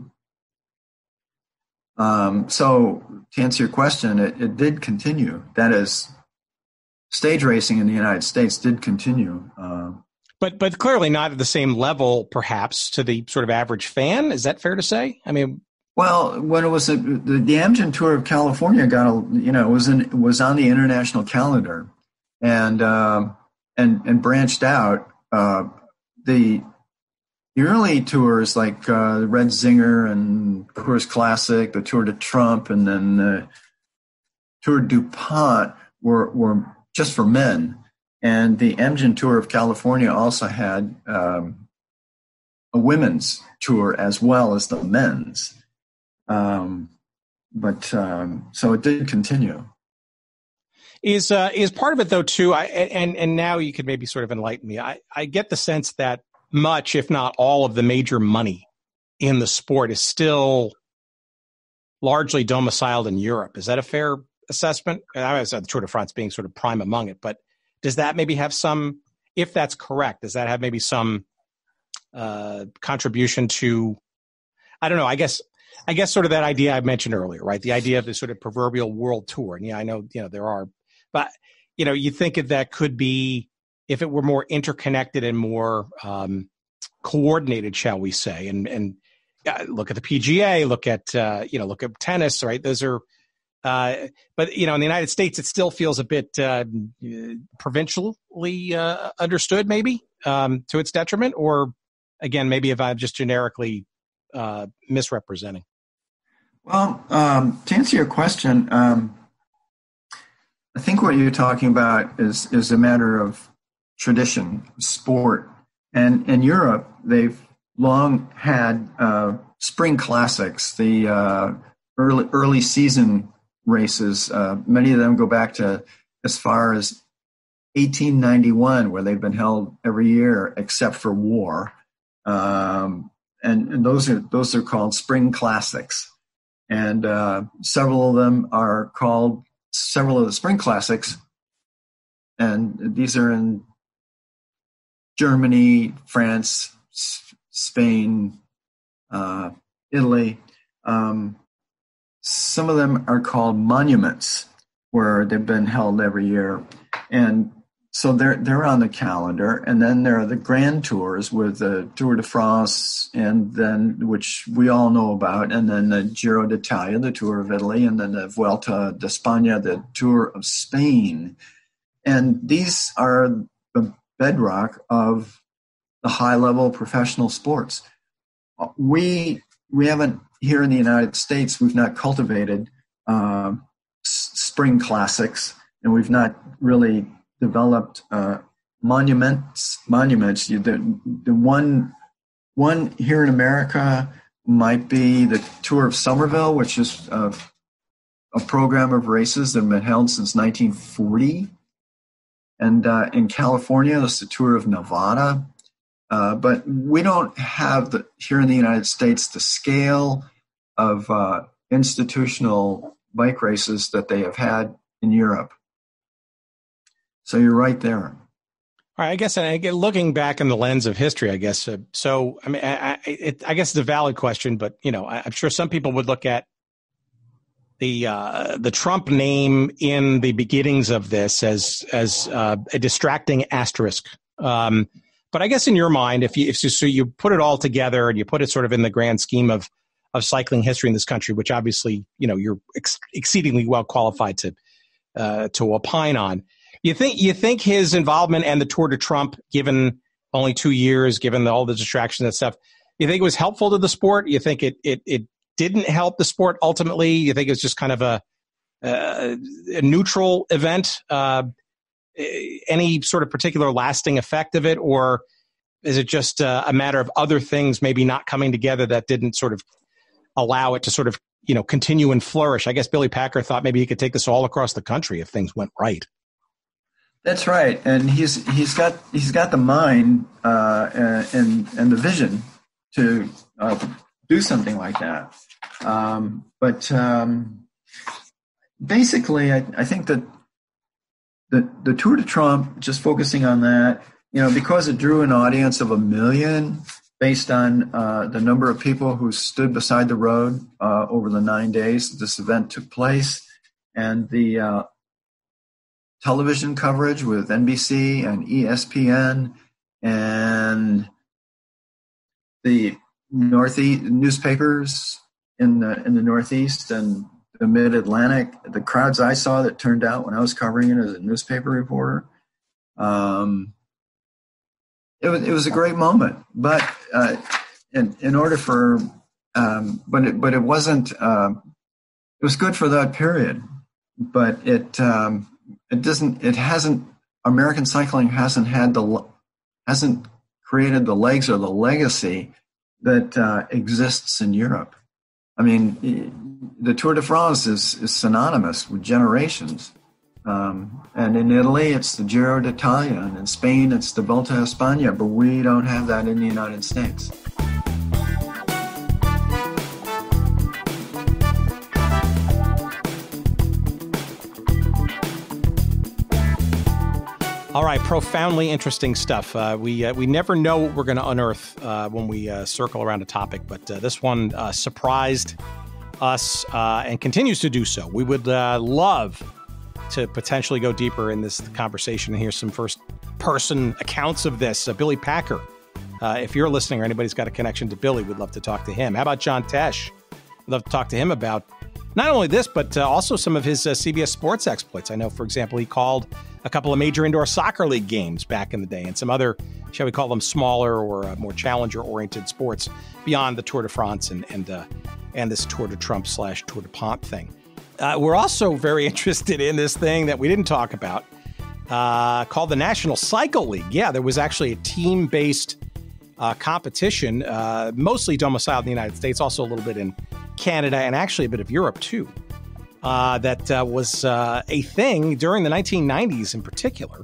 Um, so, to answer your question, it, it did continue. That is, stage racing in the United States did continue. Uh, But but clearly not at the same level, perhaps, to the sort of average fan. Is that fair to say? I mean, well, when it was a, the, the Amgen Tour of California got a, you know was in, was on the international calendar, and uh, and and branched out. Uh, the the early tours like uh, the Red Zinger and Coors Classic, the Tour de Trump, and then the Tour DuPont were were just for men. And the Amgen Tour of California also had um, a women's tour as well as the men's. Um, but um, so it did continue. Is uh, is part of it though too? I, and and now you could maybe sort of enlighten me. I, I get the sense that much, if not all, of the major money in the sport is still largely domiciled in Europe. Is that a fair assessment? I was at the Tour de France being sort of prime among it, but does that maybe have some, if that's correct, does that have maybe some uh, contribution to, I don't know, I guess, I guess sort of that idea I mentioned earlier, right? The idea of the sort of proverbial world tour. And yeah, I know, you know, there are, but, you know, you think that that could be, if it were more interconnected and more um, coordinated, shall we say, and, and uh, look at the P G A, look at, uh, you know, look at tennis, right? Those are, Uh, but, you know, in the United States, it still feels a bit uh, provincially uh, understood, maybe, um, to its detriment. Or, again, maybe if I'm just generically uh, misrepresenting. Well, um, to answer your question, um, I think what you're talking about is, is a matter of tradition, sport. And in Europe, they've long had uh, spring classics, the uh, early, early season races. Uh, many of them go back to as far as eighteen ninety-one, where they've been held every year except for war, um, and, and those are those are called spring classics. And uh, several of them are called several of the spring classics, and these are in Germany, France, S- Spain, uh, Italy. Um, Some of them are called monuments, where they've been held every year. And so they're they're on the calendar. And then there are the grand tours with the Tour de France, and then, which we all know about, and then the Giro d'Italia, the Tour of Italy, and then the Vuelta de España, the Tour of Spain. And these are the bedrock of the high-level professional sports. We we haven't, here in the United States, we've not cultivated uh, s- spring classics, and we've not really developed uh, monuments. Monuments. You, the the one one here in America might be the Tour of Somerville, which is a, a program of races that have been held since nineteen forty, and uh, in California, it's the Tour of Nevada. Uh, but we don't have the, here in the United States, the scale of uh, institutional bike races that they have had in Europe. So you're right there. All right, I guess, and again, looking back in the lens of history, I guess. Uh, so, I mean, I, I, it, I guess it's a valid question, but you know, I, I'm sure some people would look at the uh, the Trump name in the beginnings of this as as uh, a distracting asterisk. Um, But I guess in your mind, if you if you, so you put it all together and you put it sort of in the grand scheme of of cycling history in this country, which obviously, you know, you're ex- exceedingly well qualified to uh, to opine on. You think you think his involvement and the Tour de Trump, given only two years, given the, all the distractions and stuff, you think it was helpful to the sport? You think it it it didn't help the sport ultimately? You think it was just kind of a a, a neutral event? Uh, any sort of particular lasting effect of it, or is it just uh, a matter of other things maybe not coming together that didn't sort of allow it to sort of, you know, continue and flourish? I guess Billy Packer thought maybe he could take this all across the country if things went right. That's right, and he's he's got he's got the mind uh, and and the vision to uh, do something like that. Um, but um, basically, I, I think that the the Tour de Trump, just focusing on that, you know, because it drew an audience of a million based on uh, the number of people who stood beside the road uh, over the nine days this event took place, and the uh, television coverage with N B C and E S P N and the Northeast newspapers in the in the Northeast and the Mid-Atlantic, the crowds I saw that turned out when I was covering it as a newspaper reporter. Um, it was it was a great moment, but uh, in in order for, um, but it but it wasn't. Uh, it was good for that period, but it um, it doesn't. It hasn't. American cycling hasn't had the hasn't created the legs or the legacy that uh, exists in Europe. I mean, the Tour de France is, is synonymous with generations. Um, and in Italy, it's the Giro d'Italia, and in Spain, it's the Volta a España, but we don't have that in the United States. All right, profoundly interesting stuff. Uh, we uh, we never know what we're going to unearth uh, when we uh, circle around a topic, but uh, this one uh, surprised us uh, and continues to do so. We would uh, love to potentially go deeper in this conversation and hear some first-person accounts of this. Uh, Billy Packer, uh, if you're listening or anybody's got a connection to Billy, we'd love to talk to him. How about John Tesh? We'd love to talk to him about not only this, but uh, also some of his uh, C B S Sports exploits. I know, for example, he called a couple of major indoor soccer league games back in the day and some other, shall we call them, smaller or uh, more challenger-oriented sports beyond the Tour de France and and, uh, and this Tour de Trump slash Tour de Pont thing. Uh, we're also very interested in this thing that we didn't talk about uh, called the National Cycle League. Yeah, there was actually a team-based uh, competition, uh, mostly domiciled in the United States, also a little bit in Canada, and actually a bit of Europe, too. Uh, that uh, was uh, a thing during the nineteen nineties in particular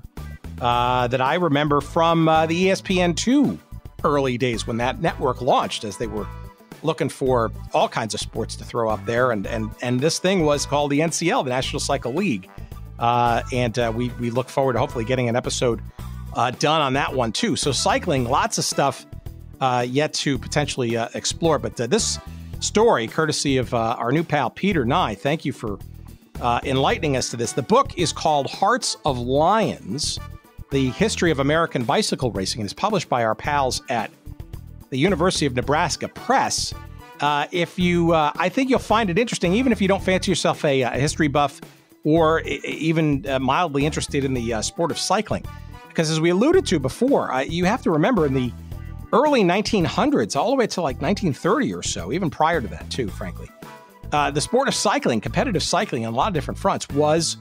uh, that I remember from uh, the E S P N two early days when that network launched, as they were looking for all kinds of sports to throw up there. And and and this thing was called the N C L, the National Cycle League. Uh, and uh, we, we look forward to hopefully getting an episode uh, done on that one, too. So cycling, lots of stuff uh, yet to potentially uh, explore. But uh, this story, courtesy of uh, our new pal, Peter Nye. Thank you for uh, enlightening us to this. The book is called Hearts of Lions, The History of American Bicycle Racing, and is published by our pals at the University of Nebraska Press. Uh, if you, uh, I think you'll find it interesting, even if you don't fancy yourself a, a history buff or I- even uh, mildly interested in the uh, sport of cycling. Because as we alluded to before, uh, you have to remember in the early nineteen hundreds, all the way to like nineteen thirty or so, even prior to that too, frankly. Uh, the sport of cycling, competitive cycling on a lot of different fronts, was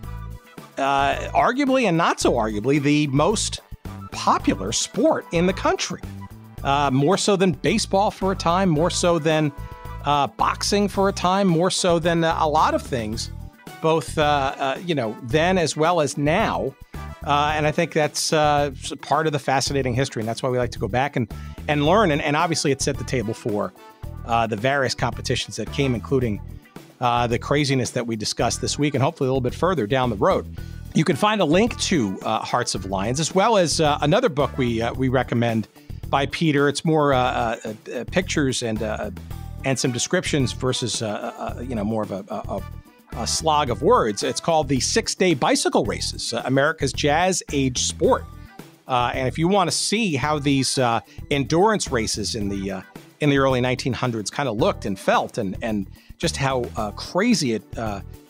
uh, arguably and not so arguably the most popular sport in the country. Uh, more so than baseball for a time, more so than uh, boxing for a time, more so than uh, a lot of things, both, uh, uh, you know, then as well as now. Uh, and I think that's uh, part of the fascinating history, and that's why we like to go back and, and learn. And, and obviously, it set the table for uh, the various competitions that came, including uh, the craziness that we discussed this week, and hopefully a little bit further down the road. You can find a link to uh, Hearts of Lions, as well as uh, another book we uh, we recommend by Peter. It's more uh, uh, uh, pictures and uh, and some descriptions versus uh, uh, you know more of a. a, a A slog of words. It's called the Six-Day Bicycle Races, uh, America's Jazz Age Sport. Uh, and if you want to see how these uh, endurance races in the uh, in the early nineteen hundreds kind of looked and felt, and and just how uh, crazy it uh,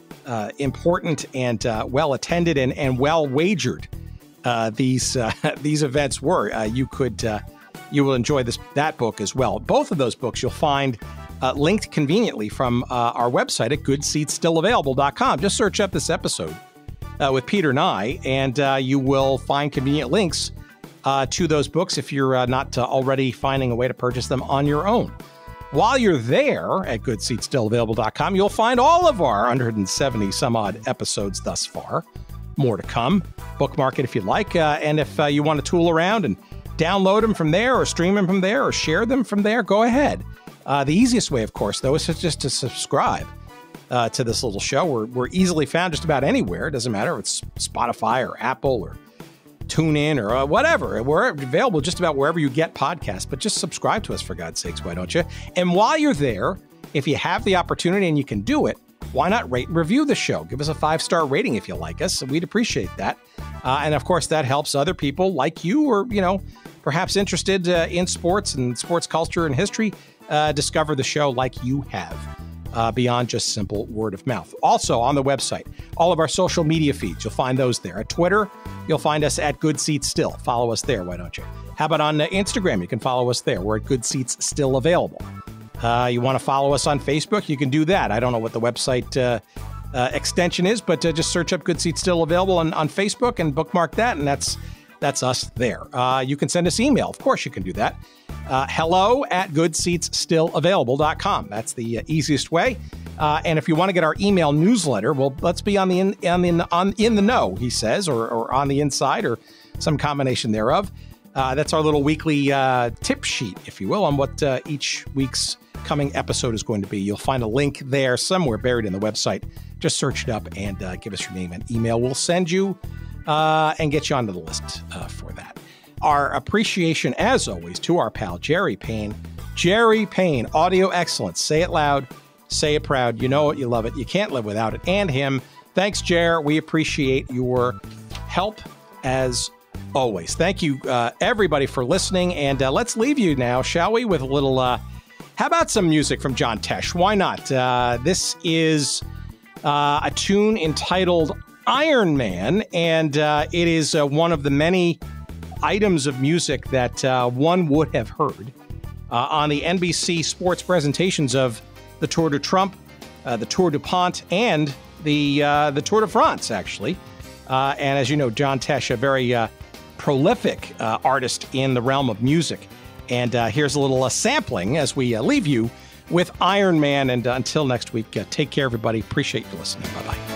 uh, important and uh, well attended and, and well wagered uh, these uh, these events were. Uh, you could uh, you will enjoy this that book as well. Both of those books you'll find uh, linked conveniently from uh, our website at good seats still available dot com. Just search up this episode uh, with Peter Nye, and uh, you will find convenient links uh, to those books if you're uh, not uh, already finding a way to purchase them on your own. While you're there at good seats still available dot com, you'll find all of our one hundred seventy some odd episodes thus far. More to come. Bookmark it if you'd like. Uh, and if uh, you want to tool around and download them from there or stream them from there or share them from there, go ahead. Uh, the easiest way, of course, though, is just to subscribe uh, to this little show. We're, we're easily found just about anywhere. It doesn't matter if it's Spotify or Apple or TuneIn or uh, whatever. We're available just about wherever you get podcasts, but just subscribe to us, for God's sakes, why don't you? And while you're there, if you have the opportunity and you can do it, why not rate and review the show? Give us a five-star rating if you like us. We'd appreciate that. Uh, and of course, that helps other people like you or, you know, perhaps interested uh, in sports and sports culture and history uh, discover the show like you have. Uh, beyond just simple word of mouth. Also on the website, all of our social media feeds, you'll find those there. At Twitter, you'll find us at Good Seats Still. Follow us there, why don't you? How about on uh, Instagram? You can follow us there. We're at Good Seats Still Available. Uh, you want to follow us on Facebook? You can do that. I don't know what the website uh, uh, extension is, but uh, just search up Good Seats Still Available on, on Facebook and bookmark that, and that's that's us there. Uh, you can send us email. Of course you can do that. Uh, hello at good seats still available dot com. That's the uh, easiest way. Uh, and if you want to get our email newsletter, well, let's be on the in, on the on in the know, he says, or or on the inside, or some combination thereof. Uh, that's our little weekly uh, tip sheet, if you will, on what uh, each week's coming episode is going to be. You'll find a link there somewhere buried in the website. Just search it up and uh, give us your name and email. We'll send you uh, and get you onto the list uh, for that. Our appreciation, as always, to our pal, Jerry Payne. Jerry Payne, audio excellence. Say it loud, say it proud. You know it, you love it. You can't live without it. And him. Thanks, Jer. We appreciate your help as always. Thank you, uh, everybody, for listening. And uh, let's leave you now, shall we, with a little, uh, how about some music from John Tesh? Why not? Uh, this is uh, a tune entitled Iron Man, and uh, it is uh, one of the many items of music that uh, one would have heard uh, on the N B C sports presentations of the Tour de Trump, uh, the Tour du Pont, and the uh, the Tour de France, actually. Uh, and as you know, John Tesh, a very uh, prolific uh, artist in the realm of music. And uh, here's a little uh, sampling as we uh, leave you with Iron Man. And uh, until next week, uh, take care, everybody. Appreciate you listening. Bye-bye.